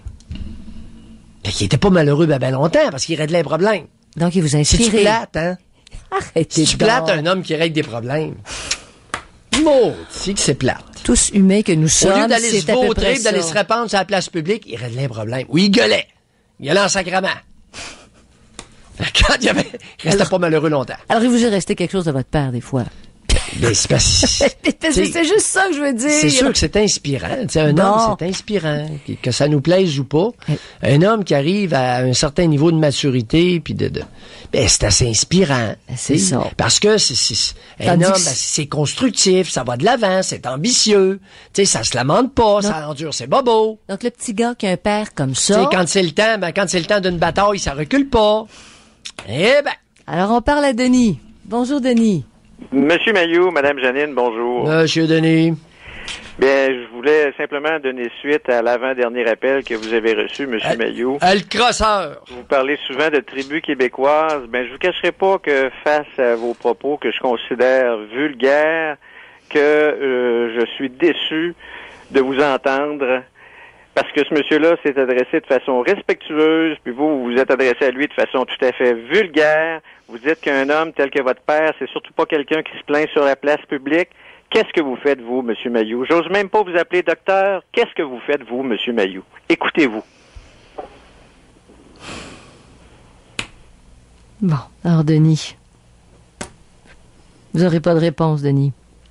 Fait qu'il était pas malheureux ben, ben longtemps parce qu'il réglait les problèmes. Donc, il vous a inspiré. Si tu plates, hein? Arrêtez Si tu plates un homme qui règle des problèmes. Maudit que c'est plate. Tous humains que nous sommes, au lieu d'aller c'est se vautrer, d'aller se répandre sur la place publique, il réglait un problème. Oui, il gueulait. Il gueulait en sacrement. Quand il y avait, il restait alors, pas malheureux longtemps. Alors, il vous est resté quelque chose de votre père, des fois. Ben, c'est, pas, c'est, c'est juste ça que je veux dire. C'est sûr que c'est inspirant. T'sais, un non. homme, c'est inspirant. Que ça nous plaise ou pas. Oui. Un homme qui arrive à un certain niveau de maturité, puis de, de ben, c'est assez inspirant. C'est ça. Parce que c'est, c'est, un homme, ben, c'est constructif, ça va de l'avant, c'est ambitieux. T'sais, ça se lamente pas, donc, ça endure ses bobos. Donc, le petit gars qui a un père comme ça. T'sais, quand c'est le temps, ben, quand c'est le temps d'une bataille, ça recule pas. Eh ben. Alors, on parle à Denis. Bonjour, Denis. Monsieur Mailloux, Madame Janine, bonjour. Monsieur Denis. Bien, je voulais simplement donner suite à l'avant-dernier appel que vous avez reçu, Monsieur Elle, Mailloux. Elle crosseur. Vous parlez souvent de tribus québécoises. Ben, je vous cacherai pas que face à vos propos que je considère vulgaires, que euh, je suis déçu de vous entendre. Parce que ce monsieur-là s'est adressé de façon respectueuse, puis vous, vous vous êtes adressé à lui de façon tout à fait vulgaire. Vous dites qu'un homme tel que votre père, c'est surtout pas quelqu'un qui se plaint sur la place publique. Qu'est-ce que vous faites, vous, Monsieur Mailloux? J'ose même pas vous appeler docteur. Qu'est-ce que vous faites, vous, Monsieur Mailloux? Écoutez-vous. Bon, alors, Denis. Vous n'aurez pas de réponse, Denis.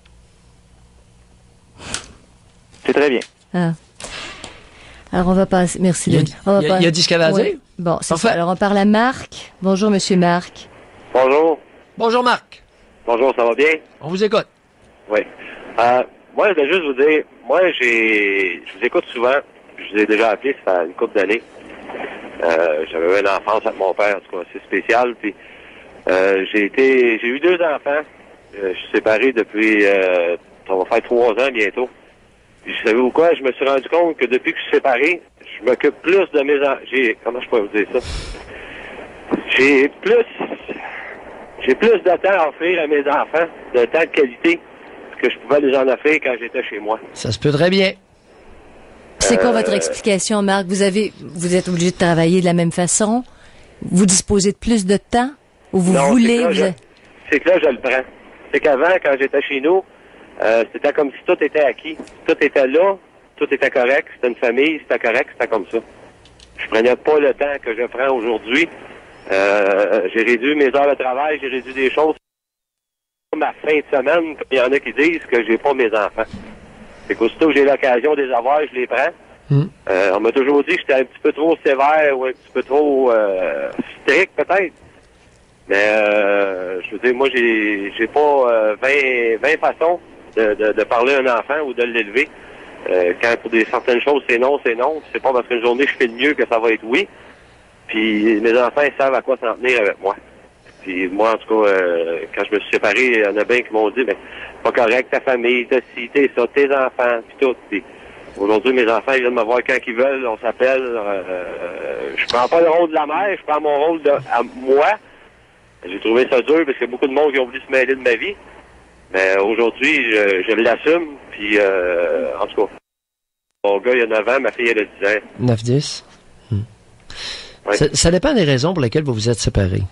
C'est très bien. Ah. Alors, on va passer. Merci, Il a, Denis. On va il a, pas... il a dit ce qu'elle a à oui. dire? Bon, c'est ça. Alors, on parle à Marc. Bonjour, Monsieur Marc. Bonjour. Bonjour, Marc. Bonjour, ça va bien? On vous écoute. Oui. Euh, moi, je voulais juste vous dire, moi, j'ai, je vous écoute souvent. Je vous ai déjà appelé, ça fait une couple d'années. Euh, j'avais eu une enfance avec mon père, en tout cas, c'est spécial. Puis, euh, j'ai été, j'ai eu deux enfants. Euh, je suis séparé depuis, euh, ça va faire trois ans bientôt. Puis, vous savez ou quoi? Je me suis rendu compte que depuis que je suis séparé, je m'occupe plus de mes enfants. J'ai, comment je peux vous dire ça? J'ai plus, j'ai plus de temps à offrir à mes enfants, de temps de qualité, que je pouvais les en offrir quand j'étais chez moi. Ça se peut très bien. C'est quoi Euh, votre explication, Marc? Vous avez, vous êtes obligé de travailler de la même façon? Vous disposez de plus de temps? Ou vous non, voulez? C'est que, là, vous je, a... c'est que là, je le prends. C'est qu'avant, quand j'étais chez nous, euh, c'était comme si tout était acquis. Tout était là, tout était correct, c'était une famille, c'était correct, c'était comme ça. Je prenais pas le temps que je prends aujourd'hui. Euh, j'ai réduit mes heures de travail, j'ai réduit des choses. Ma fin de semaine, il y en a qui disent que j'ai pas mes enfants. C'est qu'aussitôt que j'ai l'occasion de les avoir, je les prends. Mm. Euh, on m'a toujours dit que j'étais un petit peu trop sévère ou un petit peu trop euh, strict, peut-être. Mais euh, je veux dire, moi, j'ai j'ai pas euh, vingt, vingt façons de, de, de parler à un enfant ou de l'élever. Euh, quand pour des certaines choses, c'est non, c'est non. C'est pas parce qu'une journée, je fais le mieux que ça va être oui. Puis mes enfants, ils savent à quoi s'en tenir avec moi. Puis moi, en tout cas, euh, quand je me suis séparé, il y en a bien qui m'ont dit, ben, pas correct, ta famille, ta ci, t'es ça, tes enfants, puis tout. Puis aujourd'hui, mes enfants, ils viennent me voir quand ils veulent, on s'appelle. Euh, euh, je prends pas le rôle de la mère, je prends mon rôle de à moi. J'ai trouvé ça dur parce qu'il y a beaucoup de monde qui ont voulu se mêler de ma vie. Mais aujourd'hui, je, je l'assume, puis euh, en tout cas, mon gars, il a neuf ans, ma fille, elle a dix ans. neuf dix. Hmm. Ouais. Ça, ça dépend des raisons pour lesquelles vous vous êtes séparés.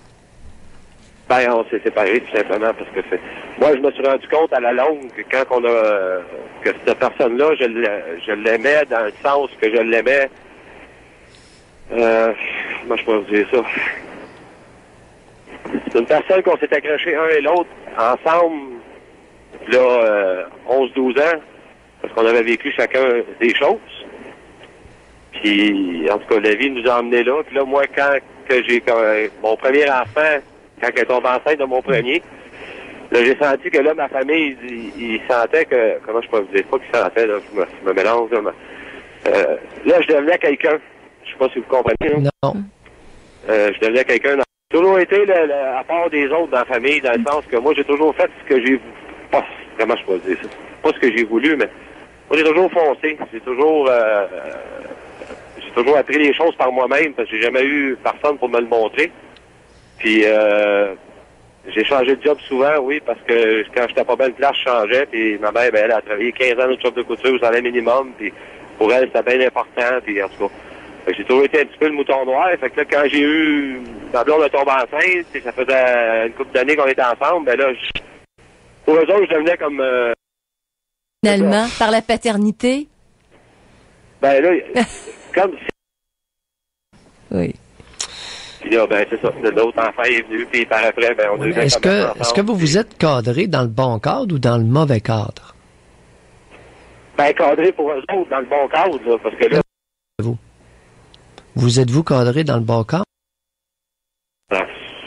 Ben, on s'est séparés tout simplement parce que c'est... Moi, je me suis rendu compte à la longue que quand on a... Euh, que cette personne-là, je, je l'aimais dans le sens que je l'aimais... Euh... Comment je peux vous dire ça? C'est une personne qu'on s'est accroché un et l'autre ensemble, là, euh, onze douze ans, parce qu'on avait vécu chacun des choses. Puis, en tout cas, la vie nous a emmenés là. Puis là, moi, quand que j'ai... Quand, mon premier enfant... Quand elle tombe enceinte de mon premier, là, j'ai senti que là, ma famille, ils, ils sentaient que... Comment je peux vous dire? Pas qu'ils sentaient, là, je me, je me mélange, là. Mais, euh, là, je devenais quelqu'un. Je sais pas si vous comprenez, là. Non. Euh, je devenais quelqu'un. Dans... J'ai toujours été, le, le, à part des autres dans la famille, dans le sens que moi, j'ai toujours fait ce que j'ai... Pas, comment je peux vous dire ça? Pas ce que j'ai voulu, mais... Moi, j'ai toujours foncé. J'ai toujours... Euh, j'ai toujours appris les choses par moi-même, parce que j'ai jamais eu personne pour me le montrer. Puis, euh, j'ai changé de job souvent, oui, parce que quand j'étais pas belle place, je changeais. Puis ma mère, ben, elle a travaillé quinze ans dans le job de couture, ça allait minimum. Puis pour elle, c'était bien important. Puis en tout cas, fait que j'ai toujours été un petit peu le mouton noir. Fait que là, quand j'ai eu ma blonde de tomber enceinte, ça faisait une couple d'années qu'on était ensemble, ben là, je, pour eux autres, je devenais comme... Euh, Finalement, par la paternité? Ben là, comme si... Oui. Puis là, ben, c'est ça. L'autre enfant est venu, puis par après, ben, on a eu Est-ce que, est-ce que vous vous êtes cadré dans le bon cadre ou dans le mauvais cadre? Ben, cadré pour eux autres, dans le bon cadre, là, parce que là... Vous. Vous êtes-vous cadré dans le bon cadre? Non.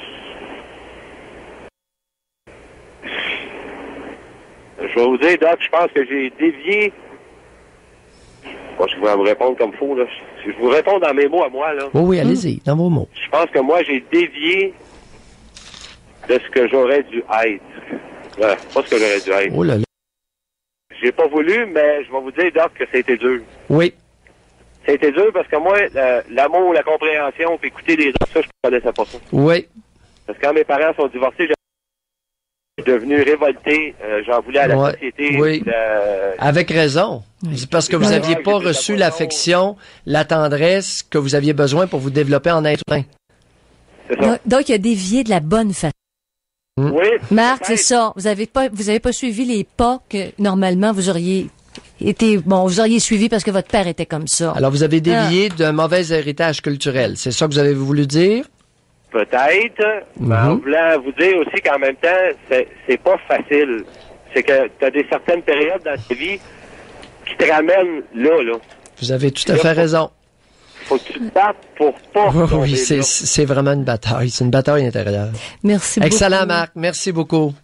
Je vais vous dire, Doc, je pense que j'ai dévié... Moi, je vais vous répondre comme faux, là. Je vous réponds dans mes mots à moi, là. Oui, oui, allez-y, dans vos mots. Je pense que moi, j'ai dévié de ce que j'aurais dû être. Ouais, pas ce que j'aurais dû être. Oh là là. J'ai pas voulu, mais je vais vous dire, Doc, que ça a été dur. Oui. Ça a été dur parce que moi, le- l'amour, la compréhension, puis écouter les autres, ça, je ne connaissais pas ça. Oui. Parce que quand mes parents sont divorcés, j'ai devenu révolté. Euh, j'en voulais à la Ouais. société. Oui. Le- Avec raison. C'est parce que vous Ouais. n'aviez pas Ouais, reçu j'ai l'affection, la tendresse que vous aviez besoin pour vous développer en être humain. C'est ça. Donc, donc, il a dévié de la bonne façon. Oui. Marc, c'est peut-être. ça. Vous avez pas, vous avez pas suivi les pas que normalement vous auriez été, bon, vous auriez suivi parce que votre père était comme ça. Alors, vous avez dévié d'un mauvais héritage culturel. C'est ça que vous avez voulu dire? Peut-être, mais Mhm. en voulant vous dire aussi qu'en même temps, c'est, c'est pas facile. C'est que tu as des certaines périodes dans ta vie qui te ramènent là, là. Vous avez tout à Là, fait faut- raison. Faut que tu te battes pour pas Oui, tomber oui, c'est, là. c'est vraiment une bataille. C'est une bataille intérieure. Merci beaucoup. Excellent, Marc. Merci beaucoup.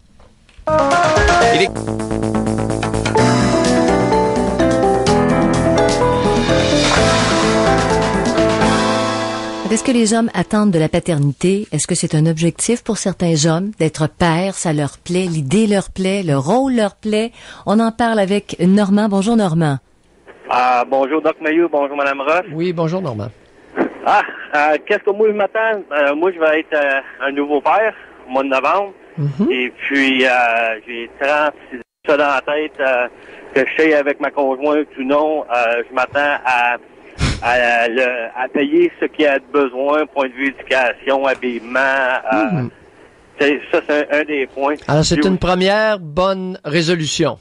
Est-ce que les hommes attendent de la paternité? Est-ce que c'est un objectif pour certains hommes d'être père? Ça leur plaît? L'idée leur plaît? Le rôle leur plaît? On en parle avec Normand. Bonjour, Normand. Ah, bonjour, Doc Maillot. Bonjour, Madame Ross. Oui, bonjour, Normand. Ah, euh, qu'est-ce que moi je m'attends? Euh, moi, je vais être euh, un nouveau père au mois de novembre. Mhm. Et puis, euh, j'ai trente-six ça dans la tête, euh, que je sais avec ma conjointe ou non. Euh, je m'attends à, à, le- à payer ce qu'il y a de besoin, point de vue éducation, habillement. Euh, Mhm. c'est- ça, c'est un, un des points. Alors, c'est Puis une première bonne résolution.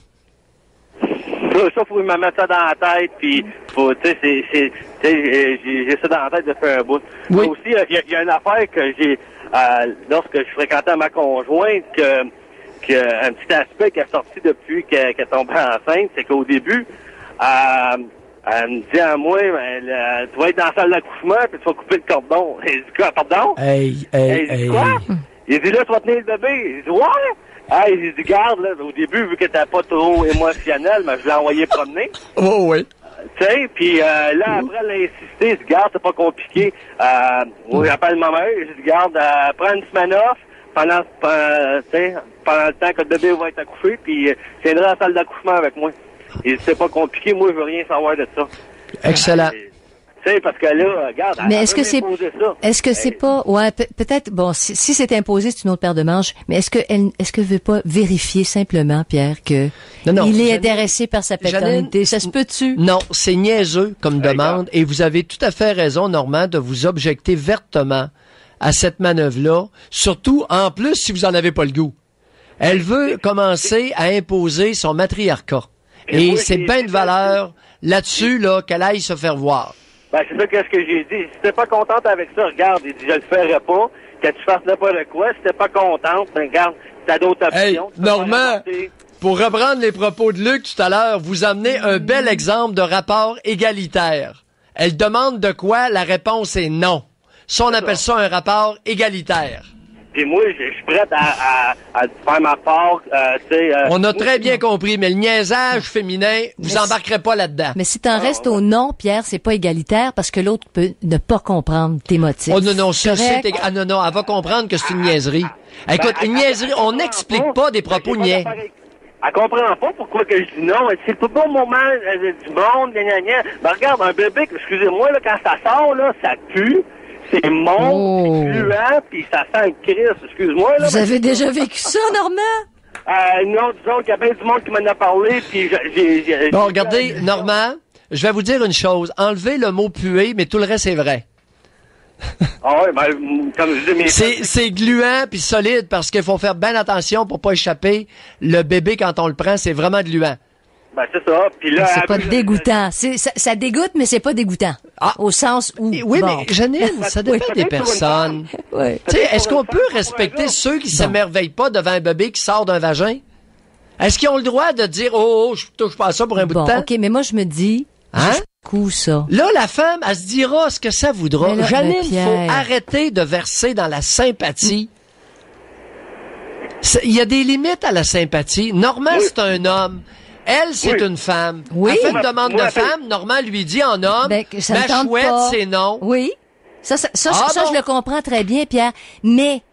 Ça, ça, faut me mettre ça dans la tête, puis faut, tu sais, c'est, c'est, tu sais, j'ai, j'ai ça dans la tête de faire un bout. Oui. Mais aussi, il y, a- il y a une affaire que j'ai, euh, lorsque je fréquentais ma conjointe, que, que un petit aspect qui est sorti depuis qu'elle, qu'elle est tombée enceinte, c'est qu'au début, euh, elle me dit à moi, ben, le- tu vas être dans la salle d'accouchement, puis tu vas couper le cordon. Elle dit quoi, pardon? Hey, Elle hey, dit hey. quoi? Il dit là, tu vas tenir le bébé. Il dit ouais. Ah, il dit garde, là, au début, vu que t'étais pas trop émotionnel, mais je l'ai envoyé promener. Oh, oui. Tu sais, puis euh, là, après, elle a insisté, je dis garde, c'est pas compliqué. Euh, oui, j'appelle ma mère, je dis garde, euh, prends une semaine off pendant, euh, tu sais, pendant le temps que le bébé va être accouché, puis euh, je viendrai dans la salle d'accouchement avec moi. Il dit c'est pas compliqué, moi, je veux rien savoir de ça. Excellent. Tu sais, parce que là, regarde, Mais elle est-ce veut que c'est, m'imposer ça. est-ce que c'est pas, ouais, pe- peut-être, bon, si, si c'est imposé, c'est une autre paire de manches, mais est-ce que elle, est-ce que veut pas vérifier simplement, Pierre, que Non, non, il est Janine- intéressé par sa paternité? Ça se peut-tu? Non, c'est niaiseux comme demande et vous avez tout à fait raison, Normand, de vous objecter vertement à cette manœuvre-là, surtout, en plus, si vous en avez pas le goût. Elle veut commencer à imposer son matriarcat. Et moi, c'est j'ai- bien de valeur là-dessus, là, qu'elle aille se faire voir. Ben, c'est ça qu'est-ce que j'ai dit. Si t'es pas contente avec ça, regarde, il dit, je le ferai pas. Que tu fasses n'importe quoi. Si t'es pas contente, ben, regarde, t'as d'autres Hey, options. Tu peux pas Normand, rapporter. pour reprendre les propos de Luc tout à l'heure, vous amenez un bel exemple de rapport égalitaire. Elle demande de quoi? La réponse est non. Ça, on appelle ça un rapport égalitaire. Puis moi, je je suis prête à, à, à faire ma part, euh, tu sais. euh, On a moi, très bien compris, mais le niaisage féminin, vous Mais embarquerez pas là-dedans. Mais si t'en restes au non, Pierre, c'est pas égalitaire parce que l'autre peut ne pas comprendre tes motifs. Oh non, non, ça, Correct? c'est... ég- Ah non, non, elle va comprendre que c'est une niaiserie. Écoute, une niaiserie, on n'explique pas des propos niais. Elle comprend pas pourquoi que je dis non. Elle dit, c'est pas bon moment euh, du monde, gna gna gna. Ben, regarde, un bébé, excusez-moi, là, quand ça sort, là, ça pue. C'est mon, Oh. c'est gluant, puis ça sent le Christ. Excuse-moi, là. Vous mais- avez déjà vécu ça, Normand? Euh, non, disons qu'il y a bien du monde qui m'en a parlé, puis j'ai... j'ai- j'ai- Bon, regardez, Normand, je vais vous dire une chose. Enlevez le mot puer, mais tout le reste c'est vrai. Ah ouais, ben, comme je dis, mes... C'est, c'est gluant puis solide parce qu'il faut faire bien attention pour pas échapper. Le bébé, quand on le prend, c'est vraiment gluant. Ben, c'est ça. Puis là... C'est elle pas veut- dégoûtant. C'est, ça, ça dégoûte, mais c'est pas dégoûtant. Au sens où. Oui, bon. mais Janine, ça dépend des personnes. Ouais. Tu sais, est-ce qu'on peut respecter ceux qui s'émerveillent pas devant un bébé qui sort d'un vagin? Est-ce qu'ils ont le droit de dire, oh, oh je touche pas à ça pour un bout Bon, de temps? OK, mais moi, je me dis. Hein? Coup, ça. Là, la femme, elle se dira ce que ça voudra. Mais là, Janine, mais Pierre. faut arrêter de verser dans la sympathie. C'est- Il y a des limites à la sympathie. Normand, c'est un homme. Elle, c'est Oui. une femme. Oui. Elle fait une demande Moi, de elle fait- femme. Normand lui dit en homme. Ben, que ça ma me tente chouette, pas. c'est non. Oui. Ça, ça, ça, Ah ça, bon? je le comprends très bien, Pierre. Mais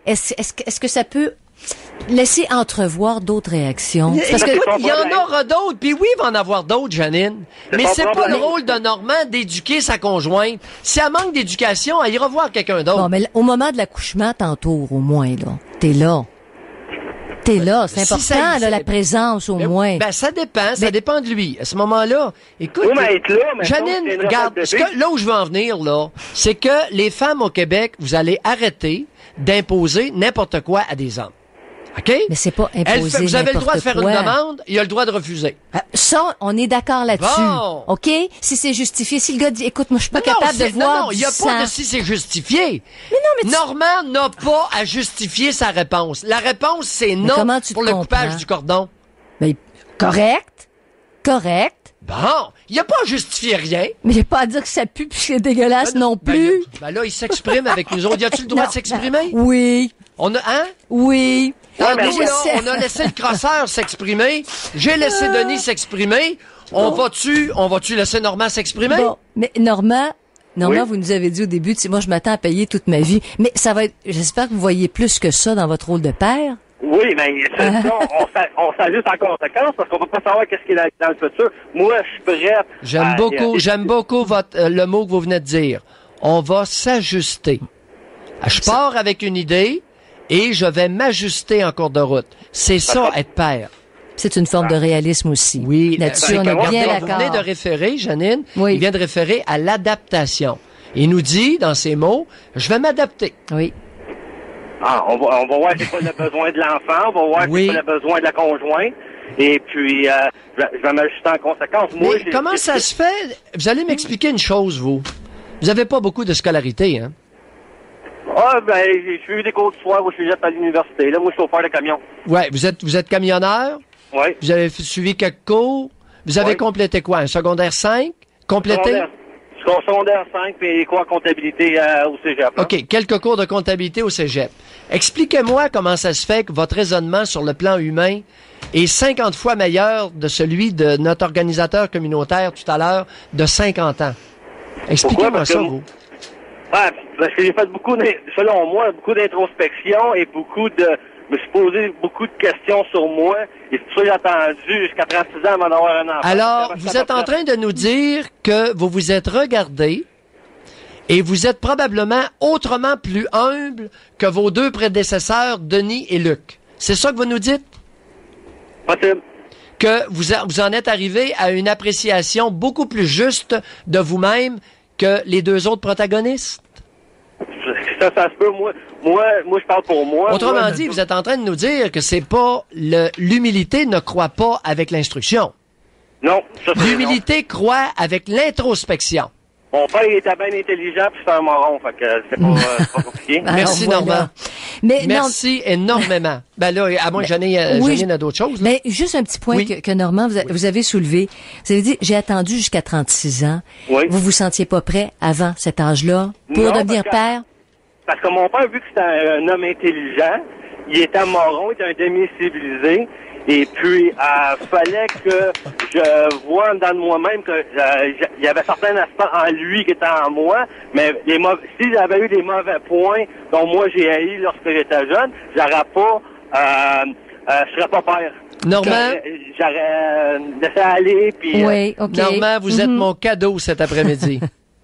est-ce, est-ce, que- est-ce que ça peut laisser entrevoir d'autres réactions? Parce que il y en aura d'autres, puis oui, il va en avoir d'autres, Janine. C'est Mais son c'est pas problème. le rôle de Normand d'éduquer sa conjointe. Si elle manque d'éducation, elle ira voir quelqu'un d'autre. Bon, mais au moment de l'accouchement, tantôt, au moins, là, t'es là. T'es là, c'est Si important, ça- là, la présence, au Mais- moins. Ben, ça dépend, ça Mais- dépend de lui. À ce moment-là, écoute, Oui, mais être là, mais Janine, donc, c'est une regarde, recette ce bébé. que- là où je veux en venir, là, c'est que les femmes au Québec, vous allez arrêter d'imposer n'importe quoi à des hommes. OK? Mais c'est pas Elle imposer fait- vous avez le droit de faire n'importe une quoi. demande, il a le droit de refuser. Euh, Ça, on est d'accord là-dessus. Bon. OK? Si c'est justifié, si le gars dit, écoute, moi, je suis pas Non, capable c'est- de voir non, non, il du n'y a sang. pas de si c'est justifié. Mais non, mais tu- Normand n'a pas à justifier sa réponse. La réponse, c'est non comment tu te pour le comprends? coupage du cordon. Mais, correct. Correct. Bon, il n'y a pas à justifier rien. Mais il n'y a pas à dire que ça pue puis que c'est dégueulasse non Ben, plus. il- ben là, il s'exprime avec nous autres. Y a-tu le droit Non, de s'exprimer? Oui. On a, hein? Oui. Ah, mais nous, je là, sais. on a laissé le crosseur s'exprimer. J'ai laissé Denis s'exprimer. On va-tu, on va-tu laisser Normand s'exprimer? Bon, mais Normand, Normand, Oui. vous nous avez dit au début, tu sais, moi, je m'attends à payer toute ma vie. Mais ça va être, j'espère que vous voyez plus que ça dans votre rôle de père. Oui, mais c'est ça, on, s'a- on s'ajuste en conséquence parce qu'on peut pas savoir qu'est-ce qu'il y a dans le futur. Moi, je suis prête. J'aime à- beaucoup, j'aime beaucoup votre, euh, le mot que vous venez de dire. On va s'ajuster. Je pars avec une idée et je vais m'ajuster en cours de route. C'est ça, être père. C'est une forme de réalisme aussi. Oui. Là-dessus, on est Regardez, bien vous venez de d'accord. référer, Janine. Oui. Il vient de référer à l'adaptation. Il nous dit, dans ses mots, je vais m'adapter. Oui. Ah, on va, on va voir c'est quoi le besoin de l'enfant, on va voir Oui. c'est quoi le besoin de la conjointe. Et puis, euh, je vais- je vais m'ajuster en conséquence. Moi, Mais j'ai- comment j'ai- ça se fait? Vous allez m'expliquer une chose, vous. Vous avez pas beaucoup de scolarité, hein? Ah, ben, j'ai suivi des cours de soir au cégep à l'université. Là, moi, je suis chauffeur de camion. Ouais, vous êtes, vous êtes camionneur? Oui. Vous avez f- suivi quelques cours? Vous avez Oui. complété quoi? Un secondaire cinq? Complété? Secondaire, je suis secondaire cinq puis quoi en comptabilité euh, au cégep. hein. OK, quelques cours de comptabilité au cégep. Expliquez-moi comment ça se fait que votre raisonnement sur le plan humain est cinquante fois meilleur de celui de notre organisateur communautaire tout à l'heure de cinquante ans. Expliquez-moi Parce ça, que- vous. Ah, parce que j'ai fait beaucoup, d'in- selon moi, beaucoup d'introspection et beaucoup de... Je me suis posé beaucoup de questions sur moi. Et c'est pour ça que j'ai attendu jusqu'à trente-six ans avant d'avoir un enfant. Alors, Parce que vous ça êtes en fait- train de nous dire que vous vous êtes regardé et vous êtes probablement autrement plus humble que vos deux prédécesseurs, Denis et Luc. C'est ça que vous nous dites? Possible. Que vous, a- vous en êtes arrivé à une appréciation beaucoup plus juste de vous-même que les deux autres protagonistes? Ça, ça se peut. Moi, moi, moi je parle pour moi. Autrement Moi, dit, vous êtes en train de nous dire que c'est pas le, l'humilité ne croit pas avec l'instruction. Non, ça c'est non. L'humilité croit avec l'introspection. Mon père il était bien intelligent puis c'est un moron, fait que c'est pas, euh, c'est pas compliqué. Alors, Merci, voilà. Normand. Mais non, Merci énormément. Ben là, à moins que j'en ai, euh, oui, j'en ai à d'autres choses. là. mais juste un petit point Oui. que, que Normand, vous, a- vous avez soulevé. Vous avez dit, j'ai attendu jusqu'à trente-six ans. Oui. Vous vous sentiez pas prêt avant cet âge-là pour Non, devenir parce que- père? Parce que mon père, vu que c'était un, un homme intelligent, il était moron, il était un demi-civilisé. Et puis, euh, fallait que je vois en dedans de moi-même que euh, j- il y avait certains aspects en lui qui étaient en moi, mais les mauvais, si j'avais eu des mauvais points dont moi j'ai haï lorsque j'étais jeune, j'aurais pas, euh, euh, je serais pas père. Normand? J'aurais- J'aurais euh, laissé aller, puis... euh, Oui, OK. Normand, vous êtes Mhm. mon cadeau cet après-midi.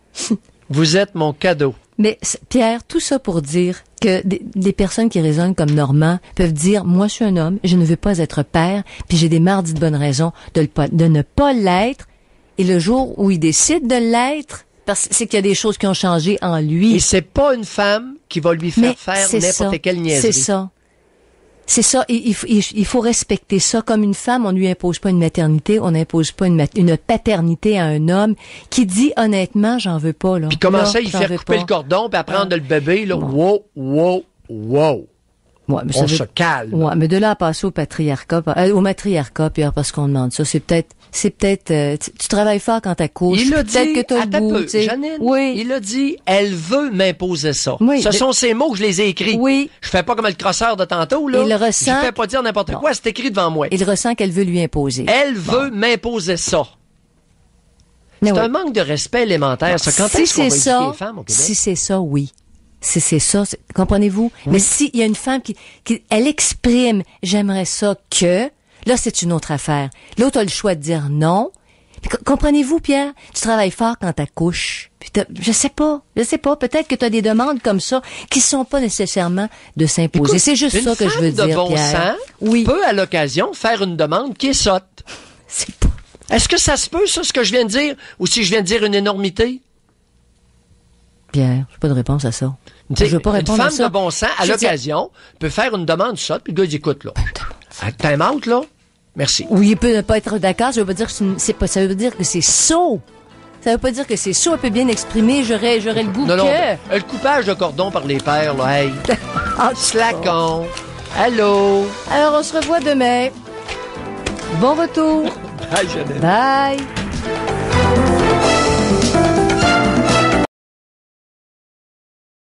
Vous êtes mon cadeau. Mais c'est- Pierre, tout ça pour dire que des, des personnes qui raisonnent comme Normand peuvent dire, moi je suis un homme, je ne veux pas être père, puis j'ai des mardis de bonnes raisons de, le pas- de ne pas l'être. Et le jour où il décide de l'être, parce que c'est qu'il y a des choses qui ont changé en lui. Et c'est pas une femme qui va lui faire Mais faire c'est n'importe ça. quelle niaiserie. C'est ça. C'est ça. Il, il, il- il faut respecter ça. Comme une femme, on lui impose pas une maternité, on n'impose pas une, mat- une paternité à un homme qui dit honnêtement, j'en veux pas là. Puis comment Là, ça, il j'en fait veux couper pas. le cordon puis apprendre le bébé, là. Wow, wow, wow. Ouais, mais ça On veut- se calme. Ouais, mais de là à passer au patriarcat, euh, au matriarcat, Pierre, parce qu'on demande ça, c'est peut-être, c'est peut-être, euh, tu, tu travailles fort quand t'accouches. Il a peut-être dit, que t'as le attends goût, peu, tu sais. Janine, Oui. il a dit, elle veut m'imposer ça. Oui, Ce mais- sont ces mots que je les ai écrits. Oui. Je fais pas comme le crosseur de tantôt, là. Il ressent- Je fais pas dire n'importe Non. quoi, c'est écrit devant moi. Il ressent qu'elle veut lui imposer. Elle veut m'imposer ça. Mais C'est oui. un manque de respect élémentaire, ça. Quand si est-ce qu'on c'est va ça, éduquer les femmes au Québec? si c'est ça, oui. C'est, c'est ça, c'est, comprenez-vous? Oui. Mais s'il y a une femme qui, qui, elle exprime, j'aimerais ça que, là, c'est une autre affaire. L'autre a le choix de dire non. Puis, comprenez-vous, Pierre? Tu travailles fort quand t'accouches. Puis je sais pas, je sais pas. Peut-être que tu as des demandes comme ça qui sont pas nécessairement de s'imposer. Écoute, c'est juste ça que je veux dire, de bon Pierre. Sens oui. peut, à l'occasion, faire une demande qui est sotte. C'est pas... Est-ce que ça se peut, ça, ce que je viens de dire? Ou si je viens de dire une énormité? Pierre, j'ai pas de réponse à ça. Je veux pas répondre une femme à ça. de bon sens, à je l'occasion, dis... peut faire une demande sotte, puis le gars dit, écoute, là, time out, là, merci. Oui, il peut ne pas être d'accord, ça veut pas dire que c'est, une... c'est pas, ça veut dire que c'est sot. Ça veut pas dire que c'est sot, elle peut bien exprimer, j'aurais, j'aurais le goût non, que... Non, ben, le coupage de cordon par les pères, là, hey, slacon, allô. Alors, on se revoit demain. Bon retour. Bye, Jeannette. Bye.